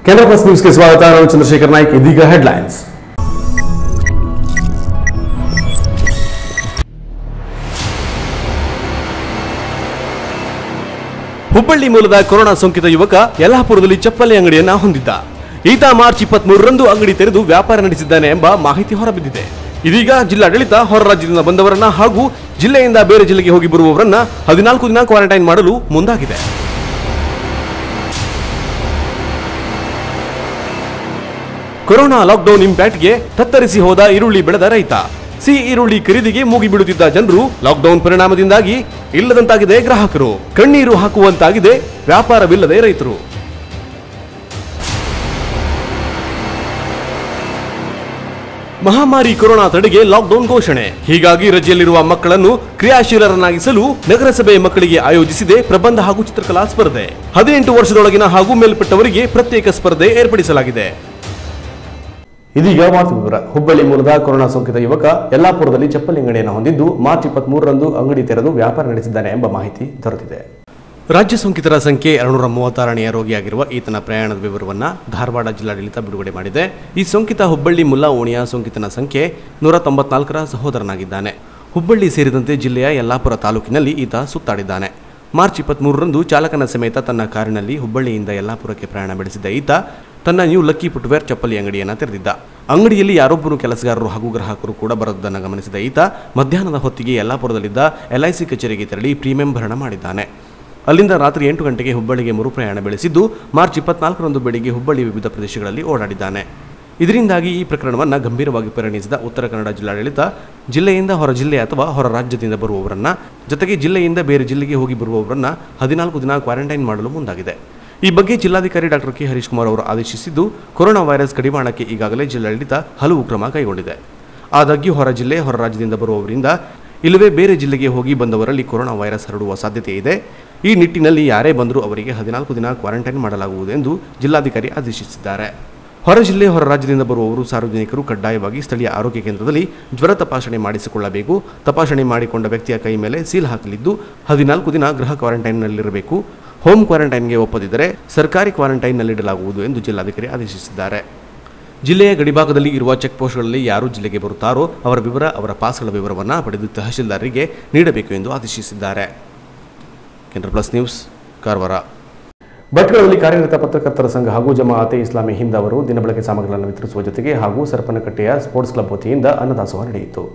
केंद्र plus news के स्वागत ನಾನು ಚಂದ್ರಶೇಖರ್ ನಾಯ್ಕ್ ಇದೀಗ ಹೆಡ್ಲೈನ್ಸ್ ಹುಬ್ಬಳ್ಳಿ ಮೂಲದ ಕೊರೋನಾ ಸೋಂಕಿತ ಯುವಕ ಯಲ್ಲಾಪುರದಲ್ಲಿ ಚಪ್ಪಲಿ ಅಂಗಡಿಯನ್ನ ಹೊಂದಿದ್ದ ಈತ ಮಾರ್ಚ್ 23ರಂದು ಅಂಗಡಿ ತೆರೆದು ವ್ಯಾಪಾರ ನಡೆಸಿದ್ದಾನೆ ಎಂಬ ಮಾಹಿತಿ ಹೊರಬಿದ್ದಿದೆ ಇದೀಗ ಜಿಲ್ಲಾಡಳಿತ ಹೊರ ರಾಜ್ಯದಿಂದ ಬಂದವರನ್ನ ಹಾಗೂ ಜಿಲ್ಲೆಯಿಂದ ಬೇರೆ ಜಿಲ್ಲೆಗೆ ಹೋಗಿ ಬರುವವರನ್ನ 14 ದಿನ ಕ್ವಾರಂಟೈನ್ ಮಾಡಲು ಮುಂದಾಗಿದೆ ಕೊರೋನಾ ಲಾಕ್ಡೌನ್ ಇಂಪ್ಯಾಕ್ಟ್ಗೆ ತತ್ತರಿಸಿ ಹೋದ ಈರುಳ್ಳಿ ಬೆಳೆದ ರೈತ ಸಿ ಈರುಳ್ಳಿ ಖರೀದಿಗೆ ಮೂಗಿ ಬೀಳುತ್ತಿದ್ದ ಜನರು ಲಾಕ್ಡೌನ್ ಪರಿಣಾಮದಿಂದಾಗಿ ಇಲ್ಲದಂತಾಗಿದೆ ಗ್ರಾಹಕರು ಕಣ್ಣೀರು ಹಾಕುವಂತಾಗಿದೆ ವ್ಯಾಪಾರವಿಲ್ಲದೆ ರೈತರು ಮಹಾಮಾರಿ ಕೊರೋನಾ ತಡೆಗೆ ಲಾಕ್ಡೌನ್ ಘೋಷಣೆ ಹೀಗಾಗಿ ರಜೆಯಲ್ಲಿರುವ ಮಕ್ಕಳನ್ನು ಕ್ರಿಯಾಶೀಲರನ್ನಾಗಿಸಲು ನಗರಸಭೆ ಮಕ್ಕಳಿಗೆ ಆಯೋಜಿಸಿದೆ ಪ್ರಬಂಧ ಹಾಗೂ ಚಿತ್ರಕಲಾ ಸ್ಪರ್ಧೆ 18 ವರ್ಷದೊಳಗಿನ ಹಾಗೂ ಮೇಲ್ಪಟ್ಟವರಿಗೆ ಪ್ರತ್ಯೇಕ ಸ್ಪರ್ಧೆ ಏರ್ಪಡಿಸಲಾಗಿದೆ ಇದೀಗ ಮಾತು ವಿವರ ಹುಬ್ಬಳ್ಳಿ ಮೂಲದ ಕೊರೋನಾ ಸೋಂಕಿತ ಯುವಕ ಯಲ್ಲಾಪುರದಲ್ಲಿ ಚಪ್ಪಲಿ ಅಂಗಡಿಯನ್ನು ಹೊಂದಿದ್ದು ಮಾರ್ಚ್ 23ರಂದು ಅಂಗಡಿ ತೆರೆದು ವ್ಯಾಪಾರ ನಡೆಸಿದ್ದಾನೆ ಎಂಬ ಮಾಹಿತಿ ದೊರೆತಿದೆ ರಾಜ್ಯ ಸೋಂಕಿತರ ಸಂಖ್ಯೆ 236ನೇ ರೋಗಿಯಾಗಿರುವ ಈತನ ಪ್ರಯಾಣದ ವಿವರವನ್ನು ಧಾರವಾಡ ಜಿಲ್ಲಾಡಳಿತ ಬಿಡುಗಡೆ ಮಾಡಿದೆ ಈ ಸೋಂಕಿತ ಹುಬ್ಬಳ್ಳಿ ಮುಲ್ಲಾ ಓಣಿಯ ಸೋಂಕಿತನ ಸಂಖ್ಯೆ 194ರ ಸಹೋದರನಾಗಿದ್ದಾನೆ ಹುಬ್ಬಳ್ಳಿ ಸೇರಿದಂತೆ ಜಿಲ್ಲೆಯ ಯಲ್ಲಾಪುರ ತಾಲೂಕಿನಲ್ಲಿ ಈತ ಸುತ್ತಾಡಿದ್ದಾನೆ ಮಾರ್ಚ್ 23ರಂದು ಚಾಲಕನ ಸಮೇತ ತನ್ನ ಕಾರಿನಲ್ಲಿ ಹುಬ್ಬಳ್ಳಿಯಿಂದ ಯಲ್ಲಾಪುರಕ್ಕೆ ಪ್ರಯಾಣ ಬೆಳೆಸಿದ್ದ ಈತ ತನ್ನ ನ್ಯೂ ಲಕ್ಕಿ ಫುಟ್ವೇರ್ ಚಪ್ಪಲಿ ಅಂಗಡಿಯನ್ನು ತೆರೆದಿದ್ದ ಅಂಗಡಿಯಲ್ಲಿ ಯಾರೊಬ್ಬರು ಕೆಲಸಗಾರರು ಹಾಗೂ ಗ್ರಾಹಕರು ಕೂಡ ಬರುವುದನ್ನು ಗಮನಿಸಿದ ಈತ ಮಧ್ಯಾಹ್ನದ ಹೊತ್ತಿಗೆ ಯಲ್ಲಾಪುರದಲ್ಲಿದ್ದ LIC ಕಚೇರಿಗೆ ತೆರಳಿ ಪ್ರೀಮಿಯಂ ಭರಣ ಮಾಡಿದ್ದಾನೆ ಅಲ್ಲಿಂದ ರಾತ್ರಿ 8 ಗಂಟೆಗೆ ಹುಬ್ಬಳ್ಳಿಗೆ ಮರುಪ್ರಯಾಣ ಬೆಳೆಸಿದ್ದು ಮಾರ್ಚ್ 24ರಂದು ಬೆಳಿಗ್ಗೆ ಹುಬ್ಬಳ್ಳಿ ವಿವಿಧ ಪ್ರದೇಶಗಳಲ್ಲಿ ಓಡಾಡಿದ್ದಾನೆ ಇದರಿಂದಾಗಿ ಈ ಪ್ರಕರಣವನ್ನು ಗಂಭೀರವಾಗಿ ಪರಿಗಣಿಸಿದ ಉತ್ತರ ಕನ್ನಡ ಜಿಲ್ಲಾಡಳಿತ ಜಿಲ್ಲೆಯಿಂದ ಹೊರ ಜಿಲ್ಲೆ ಅಥವಾ ಹೊರ ರಾಜ್ಯದಿಂದ ಬರುವವರನ್ನ ಜೊತೆಗೆ ಜಿಲ್ಲೆಯಿಂದ ಬೇರೆ ಜಿಲ್ಲೆಗೆ ಹೋಗಿ ಬರುವವರನ್ನ 14 ದಿನ ಕ್ವಾರಂಟೈನ್ ಮಾಡಲು ಮುಂದಾಗಿದೆ ಈ ಬಗ್ಗೆ ಜಿಲ್ಲಾಧಿಕಾರಿ ಡಾಕ್ಟರ್ ಕೆ ಹರೀಶ್ ಕುಮಾರ್ ಅವರು ಆದೇಶಿಸಿದ್ದು ಕೊರೋನಾ ವೈರಸ್ ಕಡಿವಾಣಕ್ಕೆ ಈಗಾಗಲೇ ಜಿಲ್ಲಾಡಳಿತ ಹಲವು ಕ್ರಮ ಕೈಗೊಂಡಿದೆ ಆದಾಗ್ಯೂ ಹೊರ ಜಿಲ್ಲೆ ಹೊರ ರಾಜ್ಯದಿಂದ ಬರುವವರಿಂದ ಇಲ್ಲವೇ ಬೇರೆ ಜಿಲ್ಲೆಗೆ ಹೋಗಿ ಬಂದವರಲ್ಲಿ ಕೊರೋನಾ ವೈರಸ್ ಹರಡುವ ಸಾಧ್ಯತೆ ಇದೆ ಈ ನಿಟ್ಟಿನಲ್ಲಿ ಯಾರೇ ಬಂದರೂ ಅವರಿಗೆ 14 ದಿನ ಕ್ವಾರಂಟೈನ್ ಮಾಡಲಾಗುವುದು ಎಂದು ಜಿಲ್ಲಾಧಿಕಾರಿ ಆದೇಶಿಸಿದ್ದಾರೆ ಹೊರ ಜಿಲ್ಲೆ ಹೊರ ರಾಜ್ಯದಿಂದ ಬರುವವರು ಸಾರ್ವಜನಿಕರು ಕಡ್ಡಾಯವಾಗಿ ಸ್ಥಳೀಯ ಆರೋಗ್ಯ ಕೇಂದ್ರದಲ್ಲಿ ಜ್ವರ ತಪಾಸಣೆ ಮಾಡಿಸಿಕೊಳ್ಳಬೇಕು ತಪಾಸಣೆ ಮಾಡಿಕೊಂಡ ವ್ಯಕ್ತಿಯ ಕೈ ಮೇಲೆ ಸೀಲ್ ಹಾಕಲಿದ್ದು 14 ದಿನ ಗೃಹ ಕ್ವಾರಂಟೈನ್ನಲ್ಲಿರಬೇಕು ಹೋಮ್ ಕ್ವಾರಂಟೈನ್ಗೆ ಒಪ್ಪದಿದ್ದರೆ ಸರ್ಕಾರಿ ಕ್ವಾರಂಟೈನ್ನಲ್ಲಿಡಲಾಗುವುದು ಎಂದು ಜಿಲ್ಲಾಧಿಕಾರಿ ಆದೇಶಿಸಿದ್ದಾರೆ ಜಿಲ್ಲೆಯ ಗಡಿಭಾಗದಲ್ಲಿ ಇರುವ ಚೆಕ್ ಪೋಸ್ಟ್ಗಳಲ್ಲಿ ಯಾರು ಜಿಲ್ಲೆಗೆ ಬರುತ್ತಾರೋ ಅವರ ವಿವರ ಅವರ ಪಾಸ್ಗಳ ವಿವರವನ್ನು ಪಡೆದು ತಹಶೀಲ್ದಾರರಿಗೆ ನೀಡಬೇಕು ಎಂದು ಆದೇಶಿಸಿದ್ದಾರೆ ಕೇಂದ್ರ ಪ್ಲಸ್ ನ್ಯೂಸ್ ಕಾರವಾರ ಭಟ್ಕಳದಲ್ಲಿ ಕಾರ್ಯನಿರತ ಪತ್ರಕರ್ತರ ಸಂಘ ಹಾಗೂ ಜಮಾಅತೆ ಇಸ್ಲಾಮಿ ಹಿಂದ್ ಅವರು ದಿನಬಳಕೆ ಸಾಮಗ್ರಿಗಳನ್ನು ವಿತರಿಸುವ ಜೊತೆಗೆ ಹಾಗೂ ಸರಪನಕಟ್ಟೆಯ ಸ್ಪೋರ್ಟ್ಸ್ ಕ್ಲಬ್ ವತಿಯಿಂದ ಅನ್ನದಾಸೋಹ ನಡೆಯಿತು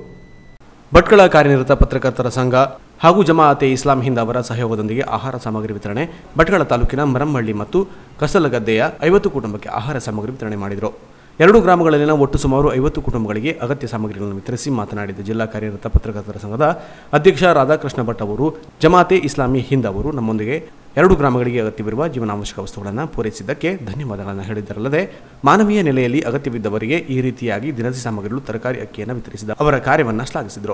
ಭಟ್ಕಳ ಕಾರ್ಯನಿರತ ಪತ್ರಕರ್ತರ ಸಂಘ ಹಾಗೂ ಜಮಾಅತೆ ಇಸ್ಲಾಂ ಹಿಂದ್ ಅವರ ಸಹಯೋಗದೊಂದಿಗೆ ಆಹಾರ ಸಾಮಗ್ರಿ ವಿತರಣೆ ಭಟ್ಕಳ ತಾಲೂಕಿನ ಮರಮಹಳ್ಳಿ ಮತ್ತು ಕಸಲಗದ್ದೆಯ 50 ಕುಟುಂಬಕ್ಕೆ ಆಹಾರ ಸಾಮಗ್ರಿ ವಿತರಣೆ ಮಾಡಿದರು 2 ಗ್ರಾಮಗಳಲ್ಲಿನ ಒಟ್ಟು ಸುಮಾರು 50 ಕುಟುಂಬಗಳಿಗೆ ಅಗತ್ಯ ಸಾಮಗ್ರಿಗಳನ್ನು ವಿತರಿಸಿ ಮಾತನಾಡಿದ ಜಿಲ್ಲಾ ಕಾರ್ಯನಿರತ ಪತ್ರಕರ್ತರ ಸಂಘದ ಅಧ್ಯಕ್ಷ ರಾಧಾಕೃಷ್ಣ ಭಟ್ ಅವರು ಜಮಾಅತೆ ಇಸ್ಲಾಮಿ ಹಿಂದ್ ಅವರು ನಮ್ಮೊಂದಿಗೆ 2 ಗ್ರಾಮಗಳಿಗೆ ಅಗತ್ಯವಿರುವ ಜೀವನಾವಶ್ಯಕ ವಸ್ತುಗಳನ್ನು ಪೂರೈಸಿದ್ದಕ್ಕೆ ಧನ್ಯವಾದಗಳನ್ನು ಹೇಳಿದರಲ್ಲದೆ ಮಾನವೀಯ ನೆಲೆಯಲ್ಲಿ ಅಗತ್ಯವಿದ್ದವರಿಗೆ ಈ ರೀತಿಯಾಗಿ ದಿನಸಿ ಸಾಮಗ್ರಿಗಳು ತರಕಾರಿ ಅಕ್ಕಿಯನ್ನು ವಿತರಿಸಿದ ಅವರ ಕಾರ್ಯವನ್ನು ಶ್ಲಾಘಿಸಿದರು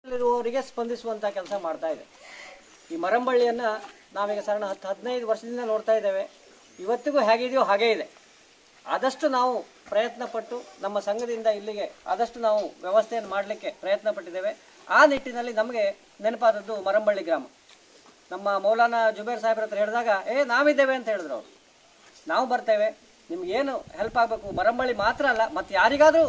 ಸ್ಪಂದಿಸುವಂತ ಕೆಲಸ ಮಾಡ್ತಾ ಇದೆ ಈ ಮರಂಬಳ್ಳಿಯನ್ನ ನಾವೀಗ ಸಣ್ಣ 10-15 ವರ್ಷದಿಂದ ನೋಡ್ತಾ ಇದ್ದೇವೆ ಇವತ್ತಿಗೂ ಹೇಗಿದೆಯೋ ಹಾಗೇ ಇದೆ ಆದಷ್ಟು ನಾವು ಪ್ರಯತ್ನ ಪಟ್ಟು ನಮ್ಮ ಸಂಘದಿಂದ ಇಲ್ಲಿಗೆ ಆದಷ್ಟು ನಾವು ವ್ಯವಸ್ಥೆಯನ್ನು ಮಾಡಲಿಕ್ಕೆ ಪ್ರಯತ್ನ ಪಟ್ಟಿದ್ದೇವೆ ಆ ನಿಟ್ಟಿನಲ್ಲಿ ನಮಗೆ ನೆನಪಾದದ್ದು ಮರಂಬಳ್ಳಿ ಗ್ರಾಮ ನಮ್ಮ ಮೌಲಾನಾ ಜುಬೇರ್ ಸಾಹೇಬ್ರ ಹತ್ರ ಹೇಳಿದಾಗ ನಾವಿದ್ದೇವೆ ಅಂತ ಹೇಳಿದ್ರು ಅವರು ನಾವು ಬರ್ತೇವೆ ನಿಮ್ಗೇನು ಹೆಲ್ಪ್ ಆಗಬೇಕು ಮರಂಬಳ್ಳಿ ಮಾತ್ರ ಅಲ್ಲ ಮತ್ತು ಯಾರಿಗಾದರೂ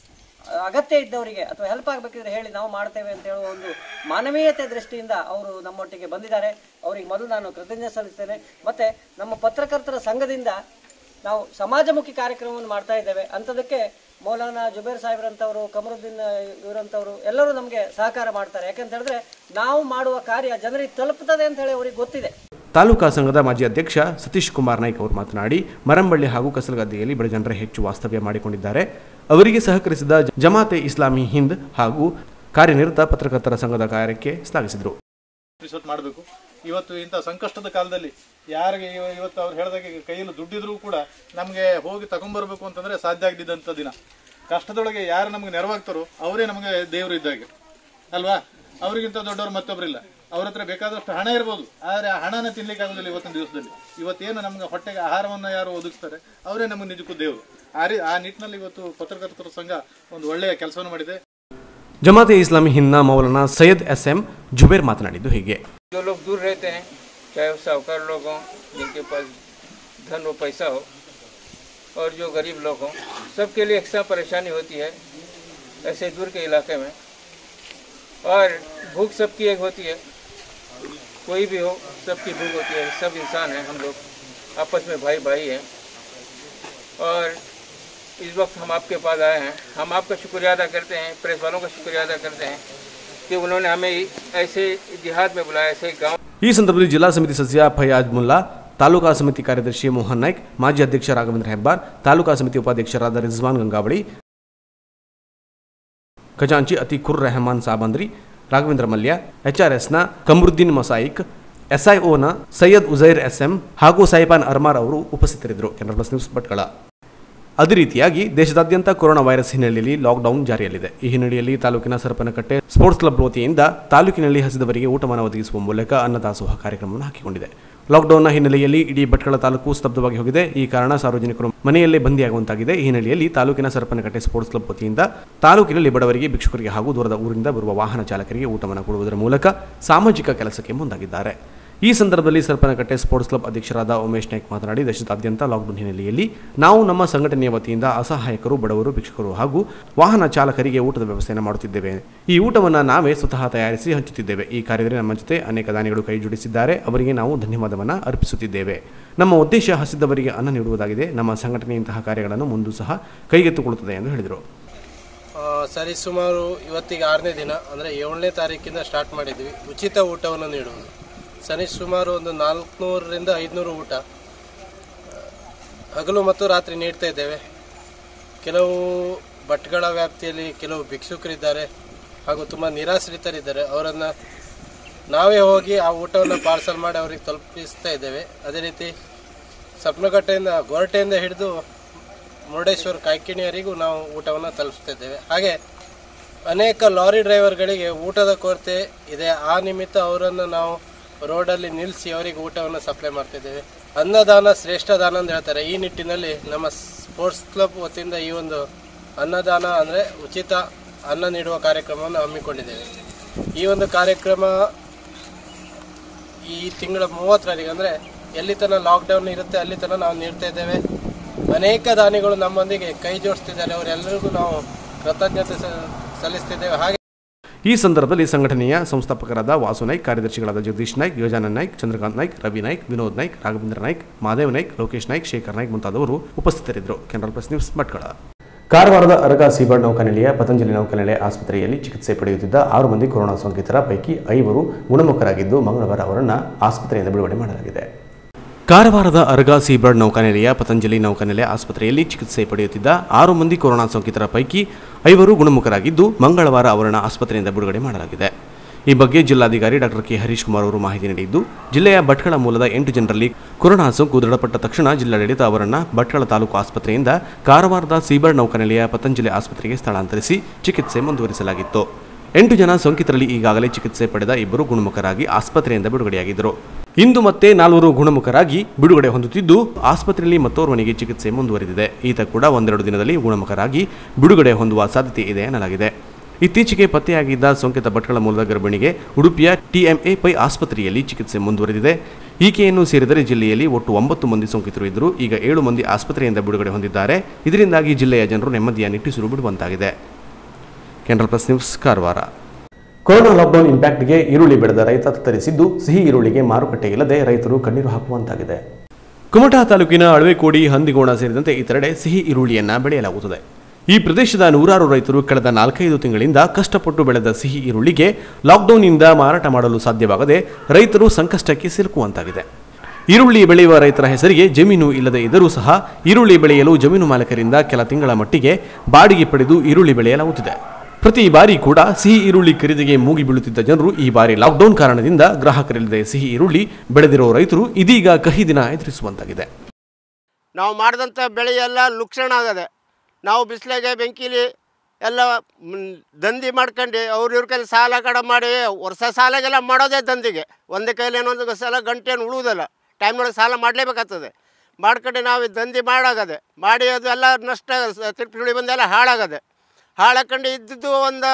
ಅಗತ್ಯ ಇದ್ದವರಿಗೆ ಅಥವಾ ಹೆಲ್ಪ್ ಆಗಬೇಕಿದ್ರೆ ಹೇಳಿ ನಾವು ಮಾಡ್ತೇವೆ ಅಂತ ಹೇಳುವ ಒಂದು ಮಾನವೀಯತೆ ದೃಷ್ಟಿಯಿಂದ ಅವರು ನಮ್ಮೊಟ್ಟಿಗೆ ಬಂದಿದ್ದಾರೆ ಅವರಿಗೆ ಮೊದಲು ನಾನು ಕೃತಜ್ಞತೆ ಸಲ್ಲಿಸ್ತೇನೆ ಮತ್ತು ನಮ್ಮ ಪತ್ರಕರ್ತರ ಸಂಘದಿಂದ ನಾವು ಸಮಾಜಮುಖಿ ಕಾರ್ಯಕ್ರಮವನ್ನು ಮಾಡ್ತಾ ಇದ್ದೇವೆ ಅಂಥದಕ್ಕೆ ಮೌಲಾನಾ ಜುಬೇರ್ ಸಾಹೇಬ್ರಂಥವರು ಕಮರುದ್ದೀನ್ ಇವರಂಥವರು ಎಲ್ಲರೂ ನಮಗೆ ಸಹಕಾರ ಮಾಡ್ತಾರೆ ಯಾಕಂತ ಹೇಳಿದ್ರೆ ನಾವು ಮಾಡುವ ಕಾರ್ಯ ಜನರಿಗೆ ತಲುಪುತ್ತದೆ ಅಂತ ಹೇಳಿ ಅವರಿಗೆ ಗೊತ್ತಿದೆ ತಾಲೂಕಾ ಸಂಘದ ಮಾಜಿ ಅಧ್ಯಕ್ಷ ಸತೀಶ್ ಕುಮಾರ್ ನಾಯ್ಕ್ ಅವರು ಮಾತನಾಡಿ ಮರಂಬಳ್ಳಿ ಹಾಗೂ ಕಸಲಗದ್ದೆಯಲ್ಲಿ ಬಡ ಜನರೇ ಹೆಚ್ಚು ವಾಸ್ತವ್ಯ ಮಾಡಿಕೊಂಡಿದ್ದಾರೆ ಅವರಿಗೆ ಸಹಕರಿಸಿದ ಜಮಾತೆ ಇಸ್ಲಾಮಿ ಹಿಂದ್ ಹಾಗೂ ಕಾರ್ಯನಿರತ ಪತ್ರಕರ್ತರ ಸಂಘದ ಕಾರ್ಯಕ್ಕೆ ಶ್ಲಾಘಿಸಿದರು ಮಾಡಬೇಕು ಇವತ್ತು ಇಂಥ ಸಂಕಷ್ಟದ ಕಾಲದಲ್ಲಿ ಯಾರಿಗೆ ಇವತ್ತು ಅವ್ರು ಹೇಳಿದಾಗೆ ಕೈಯಲ್ಲಿ ದುಡ್ಡಿದ್ರೂ ಕೂಡ ನಮಗೆ ಹೋಗಿ ತಗೊಂಡ್ಬರ್ಬೇಕು ಅಂತಂದ್ರೆ ಸಾಧ್ಯ ಆಗದಿದ್ದಂಥ ದಿನ ಕಷ್ಟದೊಳಗೆ ಯಾರು ನಮಗೆ ನೆರವಾಗ್ತಾರೋ ಅವರೇ ನಮಗೆ ದೇವರು ಇದ್ದಾಗೆ ಅಲ್ವಾ ಅವರಿಗಿಂತ ದೊಡ್ಡವರು ಮತ್ತೊಬ್ಬರಿಲ್ಲ ಅವ್ರ ಹತ್ರ ಬೇಕಾದಷ್ಟು ಹಣ ಇರ್ಬೋದು ಆದರೆ ಆ ಹಣನ ತಿನ್ಲಿಕ್ಕೆ ಆಗೋದಿಲ್ಲ ಇವತ್ತಿನ ದಿವಸದಲ್ಲಿ ಇವತ್ತೇನು ನಮ್ಗೆ ಹೊಟ್ಟೆಗೆ ಆಹಾರವನ್ನು ಯಾರು ಒದಗಿಸ್ತಾರೆ ಅವರೇ ನಮಗೆ ನಿಜಕ್ಕೂ ದೇವರು ಆ ನಿಟ್ಟಿನಲ್ಲಿ ಇವತ್ತು ಪತ್ರಕರ್ತರ ಸಂಘ ಒಂದು ಒಳ್ಳೆಯ ಕೆಲಸವನ್ನು ಮಾಡಿದೆ ಜಮಾತೆ ಇಸ್ಲಾಮಿ ಹಿಂದ್ನ ಮೌಲಾನಾ ಸೈಯದ್ SM ಜುಬೇರ್ ಮಾತನಾಡಿದ್ದು ಹೀಗೆ जो लोग दूर रहते हैं चाहे वो साहूकार लोग हों जिनके पास धन व पैसा हो और जो गरीब लोग हों सबके लिए एक्स्ट्रा परेशानी होती है ऐसे दूर के इलाके में। और भूख सबकी एक होती है, कोई भी हो सबकी भूख होती है, सब इंसान हैं, हम लोग आपस में भाई भाई हैं। और इस वक्त हम आपके पास आए हैं, हम आपका शुक्रिया अदा करते हैं, प्रेस वालों का शुक्रिया अदा करते हैं कि उन्होंने हमें ऐसे जिहाद में बुलाया, ऐसे गाँव। ಈ ಸಂದರ್ಭದಲ್ಲಿ ಜಿಲ್ಲಾ ಸಮಿತಿ ಸದಸ್ಯ ಫಯಾಜ್ ಮುಲ್ಲಾ, ತಾಲೂಕಾ ಸಮಿತಿ ಕಾರ್ಯದರ್ಶಿ ಮೋಹನ್ ನಾಯ್ಕ್, ಮಾಜಿ ಅಧ್ಯಕ್ಷ ರಾಘವೇಂದ್ರ ಹೆಬ್ಬಾರ್, ತಾಲೂಕಾ ಸಮಿತಿ ಉಪಾಧ್ಯಕ್ಷರಾದ ರಿಜ್ವಾನ್ ಗಂಗಾವಳಿ, ಖಜಾಂಚಿ ಅತಿಕುರ್ ರೆಹಮಾನ್ ಸಾಬಂದ್ರಿ, ರಾಘವೇಂದ್ರ ಮಲ್ಯ, ಎಚ್ಆರ್ಎಸ್ನ ಕಮರುದ್ದೀನ್ ಮಸಾಯಿಕ್, ಎಸ್ಐಒನ ಸೈಯದ್ ಉಜೈರ್ ಎಸ್ಎಂ ಹಾಗೂ ಸೈಪಾನ್ ಅರ್ಮಾರ್ ಅವರು ಉಪಸ್ಥಿತರಿದ್ದರು. Canara plus news Bhatkal. ಅದೇ ರೀತಿಯಾಗಿ ದೇಶದಾದ್ಯಂತ ಕೊರೋನಾ ವೈರಸ್ ಹಿನ್ನೆಲೆಯಲ್ಲಿ ಲಾಕ್ಡೌನ್ ಜಾರಿಯಲ್ಲಿದೆ. ಈ ಹಿನ್ನೆಲೆಯಲ್ಲಿ ತಾಲೂಕಿನ ಸರಪನಕಟ್ಟೆ ಸ್ಪೋರ್ಟ್ಸ್ ಕ್ಲಬ್ ವತಿಯಿಂದ ತಾಲೂಕಿನಲ್ಲಿ ಹಸಿದವರಿಗೆ ಊಟವನ್ನು ಒದಗಿಸುವ ಮೂಲಕ ಅನ್ನದಾಸೋಹ ಕಾರ್ಯಕ್ರಮವನ್ನು ಹಾಕಿಕೊಂಡಿದೆ. ಲಾಕ್ಡೌನ್ನ ಹಿನ್ನೆಲೆಯಲ್ಲಿ ಇಡೀ ಭಟ್ಕಳ ತಾಲೂಕು ಸ್ತಬ್ಧವಾಗಿ ಹೋಗಿದೆ. ಈ ಕಾರಣ ಸಾರ್ವಜನಿಕರು ಮನೆಯಲ್ಲೇ ಬಂದಿಯಾಗುವಂತಾಗಿದೆ. ಈ ಹಿನ್ನೆಲೆಯಲ್ಲಿ ತಾಲೂಕಿನ ಸರಪನಕಟ್ಟೆ ಸ್ಪೋರ್ಟ್ಸ್ ಕ್ಲಬ್ ವತಿಯಿಂದ ತಾಲೂಕಿನಲ್ಲಿ ಬಡವರಿಗೆ, ಭಿಕ್ಷುಕರಿಗೆ ಹಾಗೂ ದೂರದ ಊರಿಂದ ಬರುವ ವಾಹನ ಚಾಲಕರಿಗೆ ಊಟವನ್ನು ಕೊಡುವುದರ ಮೂಲಕ ಸಾಮಾಜಿಕ ಕೆಲಸಕ್ಕೆ ಮುಂದಾಗಿದ್ದಾರೆ. ಈ ಸಂದರ್ಭದಲ್ಲಿ ಸರಪನಕಟ್ಟೆ ಸ್ಪೋರ್ಟ್ಸ್ ಕ್ಲಬ್ ಅಧ್ಯಕ್ಷರಾದ ಉಮೇಶ್ ನಾಯ್ಕ್ ಮಾತನಾಡಿ, ದೇಶದಾದ್ಯಂತ ಲಾಕ್ಡೌನ್ ಹಿನ್ನೆಲೆಯಲ್ಲಿ ನಾವು ನಮ್ಮ ಸಂಘಟನೆಯ ವತಿಯಿಂದ ಅಸಹಾಯಕರು, ಬಡವರು, ಭಿಕ್ಷುಕರು ಹಾಗೂ ವಾಹನ ಚಾಲಕರಿಗೆ ಊಟದ ವ್ಯವಸ್ಥೆಯನ್ನು ಮಾಡುತ್ತಿದ್ದೇವೆ. ಈ ಊಟವನ್ನು ನಾವೇ ಸ್ವತಃ ತಯಾರಿಸಿ ಹಂಚುತ್ತಿದ್ದೇವೆ. ಈ ಕಾರ್ಯದಲ್ಲಿ ನಮ್ಮ ಜೊತೆ ಅನೇಕ ದಾನಿಗಳು ಕೈ ಜೋಡಿಸಿದ್ದಾರೆ. ಅವರಿಗೆ ನಾವು ಧನ್ಯವಾದವನ್ನು ಅರ್ಪಿಸುತ್ತಿದ್ದೇವೆ. ನಮ್ಮ ಉದ್ದೇಶ ಹಸಿದವರಿಗೆ ಅನ್ನ ನೀಡುವುದಾಗಿದೆ. ನಮ್ಮ ಸಂಘಟನೆ ಇಂತಹ ಕಾರ್ಯಗಳನ್ನು ಮುಂದೂ ಸಹ ಕೈಗೆತ್ತಿಕೊಳ್ಳುತ್ತದೆ ಎಂದು ಹೇಳಿದರು. ಸರಿ, ಸುಮಾರು ಇವತ್ತಿಗೆ 6ನೇ ದಿನ, ಅಂದರೆ 7ನೇ ತಾರೀಕಿಂದ ಸ್ಟಾರ್ಟ್ ಮಾಡಿದ್ವಿ ಉಚಿತ ಊಟವನ್ನು ನೀಡುವುದು. ಸುಮಾರು ಒಂದು 400ರಿಂದ 500 ಊಟ ಹಗಲು ಮತ್ತು ರಾತ್ರಿ ನೀಡ್ತಾ ಇದ್ದೇವೆ. ಕೆಲವು ಭಟ್ಕಳ ವ್ಯಾಪ್ತಿಯಲ್ಲಿ ಕೆಲವು ಭಿಕ್ಷುಕರಿದ್ದಾರೆ ಹಾಗೂ ತುಂಬ ನಿರಾಶ್ರಿತರಿದ್ದಾರೆ. ಅವರನ್ನು ನಾವೇ ಹೋಗಿ ಆ ಊಟವನ್ನು ಪಾರ್ಸಲ್ ಮಾಡಿ ಅವರಿಗೆ ತಲುಪಿಸ್ತಾ ಇದ್ದೇವೆ. ಅದೇ ರೀತಿ ಸಪ್ನಕಟ್ಟೆಯಿಂದ ಗೊರಟೆಯಿಂದ ಹಿಡಿದು ಮುರುಡೇಶ್ವರ ಕಾಯ್ಕಿಣಿಯವರಿಗೂ ನಾವು ಊಟವನ್ನು ತಲುಪಿಸ್ತಾ ಇದ್ದೇವೆ. ಹಾಗೆ ಅನೇಕ ಲಾರಿ ಡ್ರೈವರ್ಗಳಿಗೆ ಊಟದ ಕೊರತೆ ಇದೆ. ಆ ನಿಮಿತ್ತ ಅವರನ್ನು ನಾವು ರೋಡಲ್ಲಿ ನಿಲ್ಲಿಸಿ ಅವರಿಗೆ ಊಟವನ್ನು ಸಪ್ಲೈ ಮಾಡ್ತಿದ್ದೇವೆ. ಅನ್ನದಾನ ಶ್ರೇಷ್ಠ ದಾನ ಅಂತ ಹೇಳ್ತಾರೆ. ಈ ನಿಟ್ಟಿನಲ್ಲಿ ನಮ್ಮ ಸ್ಪೋರ್ಟ್ಸ್ ಕ್ಲಬ್ ವತಿಯಿಂದ ಈ ಒಂದು ಅನ್ನದಾನ ಅಂದರೆ ಉಚಿತ ಅನ್ನ ನೀಡುವ ಕಾರ್ಯಕ್ರಮವನ್ನು ಹಮ್ಮಿಕೊಂಡಿದ್ದೇವೆ. ಈ ಒಂದು ಕಾರ್ಯಕ್ರಮ ಈ ತಿಂಗಳ 30 ಅಂದರೆ ಎಲ್ಲಿ ತನಕ ಲಾಕ್ಡೌನ್ ಇರುತ್ತೆ ಅಲ್ಲಿ ತನಕ ನಾವು ನೀಡ್ತಾ ಇದ್ದೇವೆ. ಅನೇಕ ದಾನಿಗಳು ನಮ್ಮೊಂದಿಗೆ ಕೈ ಜೋಡಿಸ್ತಿದ್ದಾರೆ. ಅವರೆಲ್ಲರಿಗೂ ನಾವು ಕೃತಜ್ಞತೆ ಸಲ್ಲಿಸ್ತಿದ್ದೇವೆ. ಹಾಗೆ ಈ ಸಂದರ್ಭದಲ್ಲಿ ಸಂಘಟನೆಯ ಸಂಸ್ಥಾಪಕರಾದ ವಾಸು ನಾಯ್ಕ್, ಕಾರ್ಯದರ್ಶಿಗಳಾದ ಜಗದೀಶ್ ನಾಯ್ಕ್, ಯೋಜಾನನ್ ನಾಯ್ಕ್, ಚಂದ್ರಕಾಂತ್ ನಾಯ್ಕ್, ರವಿ ನಾಯ್ಕ್, ವಿನೋದ್ ನಾಯ್ಕ್, ರಾಘವೇಂದ್ರ ನಾಯ್ಕ್, ಮಾದೇವ್ ನಾಯ್ಕ್, ಲೋಕೇಶ್ ನಾಯ್ಕ್, ಶೇಖರ್ ನಾಯ್ಕ್ ಮುಂತಾದವರು ಉಪಸ್ಥಿತರಿದ್ದರು. Canara plus news Bhatkal. ಕಾರವಾರದ ಅರಗ ಸೀಬರ್ಡ್ ನೌಕಾನೆಲೆಯ ಪತಂಜಲಿ ನೌಕಾನೆಲೆ ಆಸ್ಪತ್ರೆಯಲ್ಲಿ ಚಿಕಿತ್ಸೆ ಪಡೆಯುತ್ತಿದ್ದ 6 ಮಂದಿ ಕೊರೋನಾ ಸೋಂಕಿತರ ಪೈಕಿ 5 ಗುಣಮುಖರಾಗಿದ್ದು ಮಂಗಳವಾರ ಅವರನ್ನು ಆಸ್ಪತ್ರೆಯಿಂದ ಬಿಡುಗಡೆ ಮಾಡಲಾಗಿದೆ. ಕಾರವಾರದ ಅರಗ ಸೀಬರ್ಡ್ ನೌಕಾನೆಲೆಯ ಪತಂಜಲಿ ನೌಕಾನೆಲೆ ಆಸ್ಪತ್ರೆಯಲ್ಲಿ ಚಿಕಿತ್ಸೆ ಪಡೆಯುತ್ತಿದ್ದ 6 ಮಂದಿ ಕೊರೋನಾ ಸೋಂಕಿತರ ಪೈಕಿ 5 ಗುಣಮುಖರಾಗಿದ್ದು ಮಂಗಳವಾರ ಅವರನ್ನು ಆಸ್ಪತ್ರೆಯಿಂದ ಬಿಡುಗಡೆ ಮಾಡಲಾಗಿದೆ. ಈ ಬಗ್ಗೆ ಜಿಲ್ಲಾಧಿಕಾರಿ ಡಾಕ್ಟರ್ ಕೆ ಹರೀಶ್ ಕುಮಾರ್ ಅವರು ಮಾಹಿತಿ ನೀಡಿದ್ದು, ಜಿಲ್ಲೆಯ ಭಟ್ಕಳ ಮೂಲದ 8 ಜನರಲ್ಲಿ ಕೊರೋನಾ ಸೋಂಕು ದೃಢಪಟ್ಟ ತಕ್ಷಣ ಜಿಲ್ಲಾಡಳಿತ ಅವರನ್ನು ಭಟ್ಕಳ ತಾಲೂಕು ಆಸ್ಪತ್ರೆಯಿಂದ ಕಾರವಾರದ ಸೀಬರ್ಡ್ ನೌಕಾನೆಲೆಯ ಪತಂಜಲಿ ಆಸ್ಪತ್ರೆಗೆ ಸ್ಥಳಾಂತರಿಸಿ ಚಿಕಿತ್ಸೆ ಮುಂದುವರಿಸಲಾಗಿತ್ತು. 8 ಜನ ಸೋಂಕಿತರಲ್ಲಿ ಈಗಾಗಲೇ ಚಿಕಿತ್ಸೆ ಪಡೆದ 2 ಗುಣಮುಖರಾಗಿ ಆಸ್ಪತ್ರೆಯಿಂದ ಬಿಡುಗಡೆಯಾಗಿದ್ದರು. ಇಂದು ಮತ್ತೆ 4 ಗುಣಮುಖರಾಗಿ ಬಿಡುಗಡೆ ಹೊಂದುತ್ತಿದ್ದು ಆಸ್ಪತ್ರೆಯಲ್ಲಿ ಮತ್ತೋರ್ವನಿಗೆ ಚಿಕಿತ್ಸೆ ಮುಂದುವರೆದಿದೆ. ಈತ ಕೂಡ 1-2 ದಿನದಲ್ಲಿ ಗುಣಮುಖರಾಗಿ ಬಿಡುಗಡೆ ಹೊಂದುವ ಸಾಧ್ಯತೆ ಇದೆ ಎನ್ನಲಾಗಿದೆ. ಇತ್ತೀಚೆಗೆ ಪತ್ತೆಯಾಗಿದ್ದ ಸೋಂಕಿತ ಭಟ್ಕಳ ಮೂಲದ ಗರ್ಭಿಣಿಗೆ ಉಡುಪಿಯ TMA ಪೈ ಆಸ್ಪತ್ರೆಯಲ್ಲಿ ಚಿಕಿತ್ಸೆ ಮುಂದುವರೆದಿದೆ. ಈಕೆಯನ್ನು ಸೇರಿದರೆ ಜಿಲ್ಲೆಯಲ್ಲಿ ಒಟ್ಟು 9 ಮಂದಿ ಸೋಂಕಿತರು ಇದ್ದರು. ಈಗ 7 ಮಂದಿ ಆಸ್ಪತ್ರೆಯಿಂದ ಬಿಡುಗಡೆ ಹೊಂದಿದ್ದಾರೆ. ಇದರಿಂದಾಗಿ ಜಿಲ್ಲೆಯ ಜನರು ನೆಮ್ಮದಿಯ ನಿಟ್ಟುಸಿರು ಬಿಡುವಂತಾಗಿದೆ. Canara plus news Karwar. Corona lockdown ಇಂಪ್ಯಾಕ್ಟ್ಗೆ ಈರುಳ್ಳಿ ಬೆಳೆದ ರೈತ ತತ್ತರಿಸಿದ್ದು ಸಿಹಿ ಈರುಳ್ಳಿಗೆ ಮಾರುಕಟ್ಟೆ ಇಲ್ಲದೆ ರೈತರು ಕಣ್ಣೀರು ಹಾಕುವಂತಾಗಿದೆ. ಕುಮಟಾ ತಾಲೂಕಿನ ಅಳವೆಕೋಡಿ, ಹಂದಿಗೋಣ ಸೇರಿದಂತೆ ಇತರೆಡೆ ಸಿಹಿ ಈರುಳ್ಳಿಯನ್ನ ಬೆಳೆಯಲಾಗುತ್ತದೆ. ಈ ಪ್ರದೇಶದ 100 ರೈತರು ಕಳೆದ 4-5 ತಿಂಗಳಿಂದ ಕಷ್ಟಪಟ್ಟು ಬೆಳೆದ ಸಿಹಿ ಈರುಳ್ಳಿಗೆ ಲಾಕ್ಡೌನ್ನಿಂದ ಮಾರಾಟ ಮಾಡಲು ಸಾಧ್ಯವಾಗದೆ ರೈತರು ಸಂಕಷ್ಟಕ್ಕೆ ಸಿಲುಕುವಂತಾಗಿದೆ. ಈರುಳ್ಳಿ ಬೆಳೆಯುವ ರೈತರ ಹೆಸರಿಗೆ ಜಮೀನು ಇಲ್ಲದೆ ಇದ್ದರೂ ಸಹ ಈರುಳ್ಳಿ ಬೆಳೆಯಲು ಜಮೀನು ಮಾಲೀಕರಿಂದ ಕೆಲ ತಿಂಗಳ ಮಟ್ಟಿಗೆ ಬಾಡಿಗೆ ಪಡೆದು ಈರುಳ್ಳಿ ಬೆಳೆಯಲಾಗುತ್ತಿದೆ. ಪ್ರತಿ ಬಾರಿ ಕೂಡ ಸಿಹಿ ಈರುಳ್ಳಿ ಖರೀದಿಗೆ ಮೂಗಿ ಬೀಳುತ್ತಿದ್ದ ಜನರು ಈ ಬಾರಿ ಲಾಕ್ಡೌನ್ ಕಾರಣದಿಂದ ಗ್ರಾಹಕರಿಲ್ಲದೆ ಸಿಹಿ ಈರುಳ್ಳಿ ಬೆಳೆದಿರೋ ರೈತರು ಇದೀಗ ಕಹಿ ದಿನ ಎದುರಿಸುವಂತಾಗಿದೆ. ನಾವು ಮಾಡಿದಂಥ ಬೆಳೆ ಎಲ್ಲ ಲುಕ್ಷಣ ಆಗದೆ, ನಾವು ಬಿಸಿಲಿಗೆ ಬೆಂಕಿಲಿ ಎಲ್ಲ ದಂಧೆ ಮಾಡ್ಕೊಂಡು ಇವ್ರ ಕೈಲಿ ಸಾಲ ಕಡ ಮಾಡಿ ವರ್ಷ ಸಾಲಾಗೆಲ್ಲ ಮಾಡೋದೇ ದಂಧೆಗೆ. ಒಂದೇ ಕೈಲಿ ಏನೊಂದು ಸಲ ಗಂಟೆಯನ್ನು ಉಳುವುದಲ್ಲ, ಟೈಮ್ನೊಳಗೆ ಸಾಲ ಮಾಡಲೇಬೇಕಾಗ್ತದೆ. ಮಾಡ್ಕೊಂಡು ನಾವು ದಂಧೆ ಮಾಡಾಗದೆ, ಮಾಡಿ ಅದು ಎಲ್ಲ ನಷ್ಟ ತಿರುಪಿ ಬಂದೆಲ್ಲ ಹಾಳಾಕೊಂಡು ಇದ್ದಿದ್ದು ಒಂದು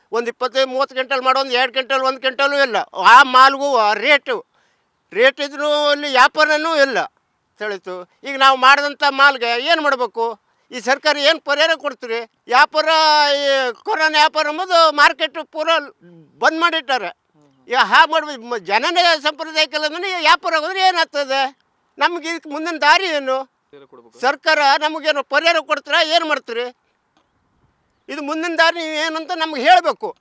25-30 ಕ್ವಿಂಟಲ್ ಮಾಡೋ 1 ಕ್ವಿಂಟಲ್ 1 ಕ್ವಿಂಟಲು ಇಲ್ಲ. ಆ ಮಾಲ್ಗೂ ರೇಟ್ ಇದ್ರೂ ಅಲ್ಲಿ ವ್ಯಾಪಾರನೂ ಇಲ್ಲ. ತಿಳಿತು. ಈಗ ನಾವು ಮಾಡಿದಂಥ ಮಾಲ್ಗೆ ಏನು ಮಾಡಬೇಕು? ಈ ಸರ್ಕಾರ ಏನು ಪರಿಹಾರ ಕೊಡ್ತೀರಿ? ವ್ಯಾಪಾರ ಈ ಕೊರೋನಾ ವ್ಯಾಪಾರ ಎಂಬುದು ಮಾರ್ಕೆಟ್ ಪೂರ ಬಂದ್ ಮಾಡಿಟ್ಟಾರೆ. ಈಗ ಹಾಗೆ ಮಾಡ್ಬೋದು. ಜನನೇ ಸಂಪ್ರದಾಯಕ್ಕೆಲ್ಲ ವ್ಯಾಪಾರ ಆಗೋದ್ರೆ ಏನಾಗ್ತದೆ? ನಮ್ಗೆ ಇದಕ್ಕೆ ಮುಂದಿನ ದಾರಿ ಏನು? ಸರ್ಕಾರ ನಮಗೇನು ಪರಿಹಾರ ಕೊಡ್ತೀರಾ? ಏನು ಮಾಡ್ತೀರಿ? ಇದು ಮುಂದಿನ ದಾರಿ ಏನಂತ ನಮ್ಗೆ ಹೇಳಬೇಕು.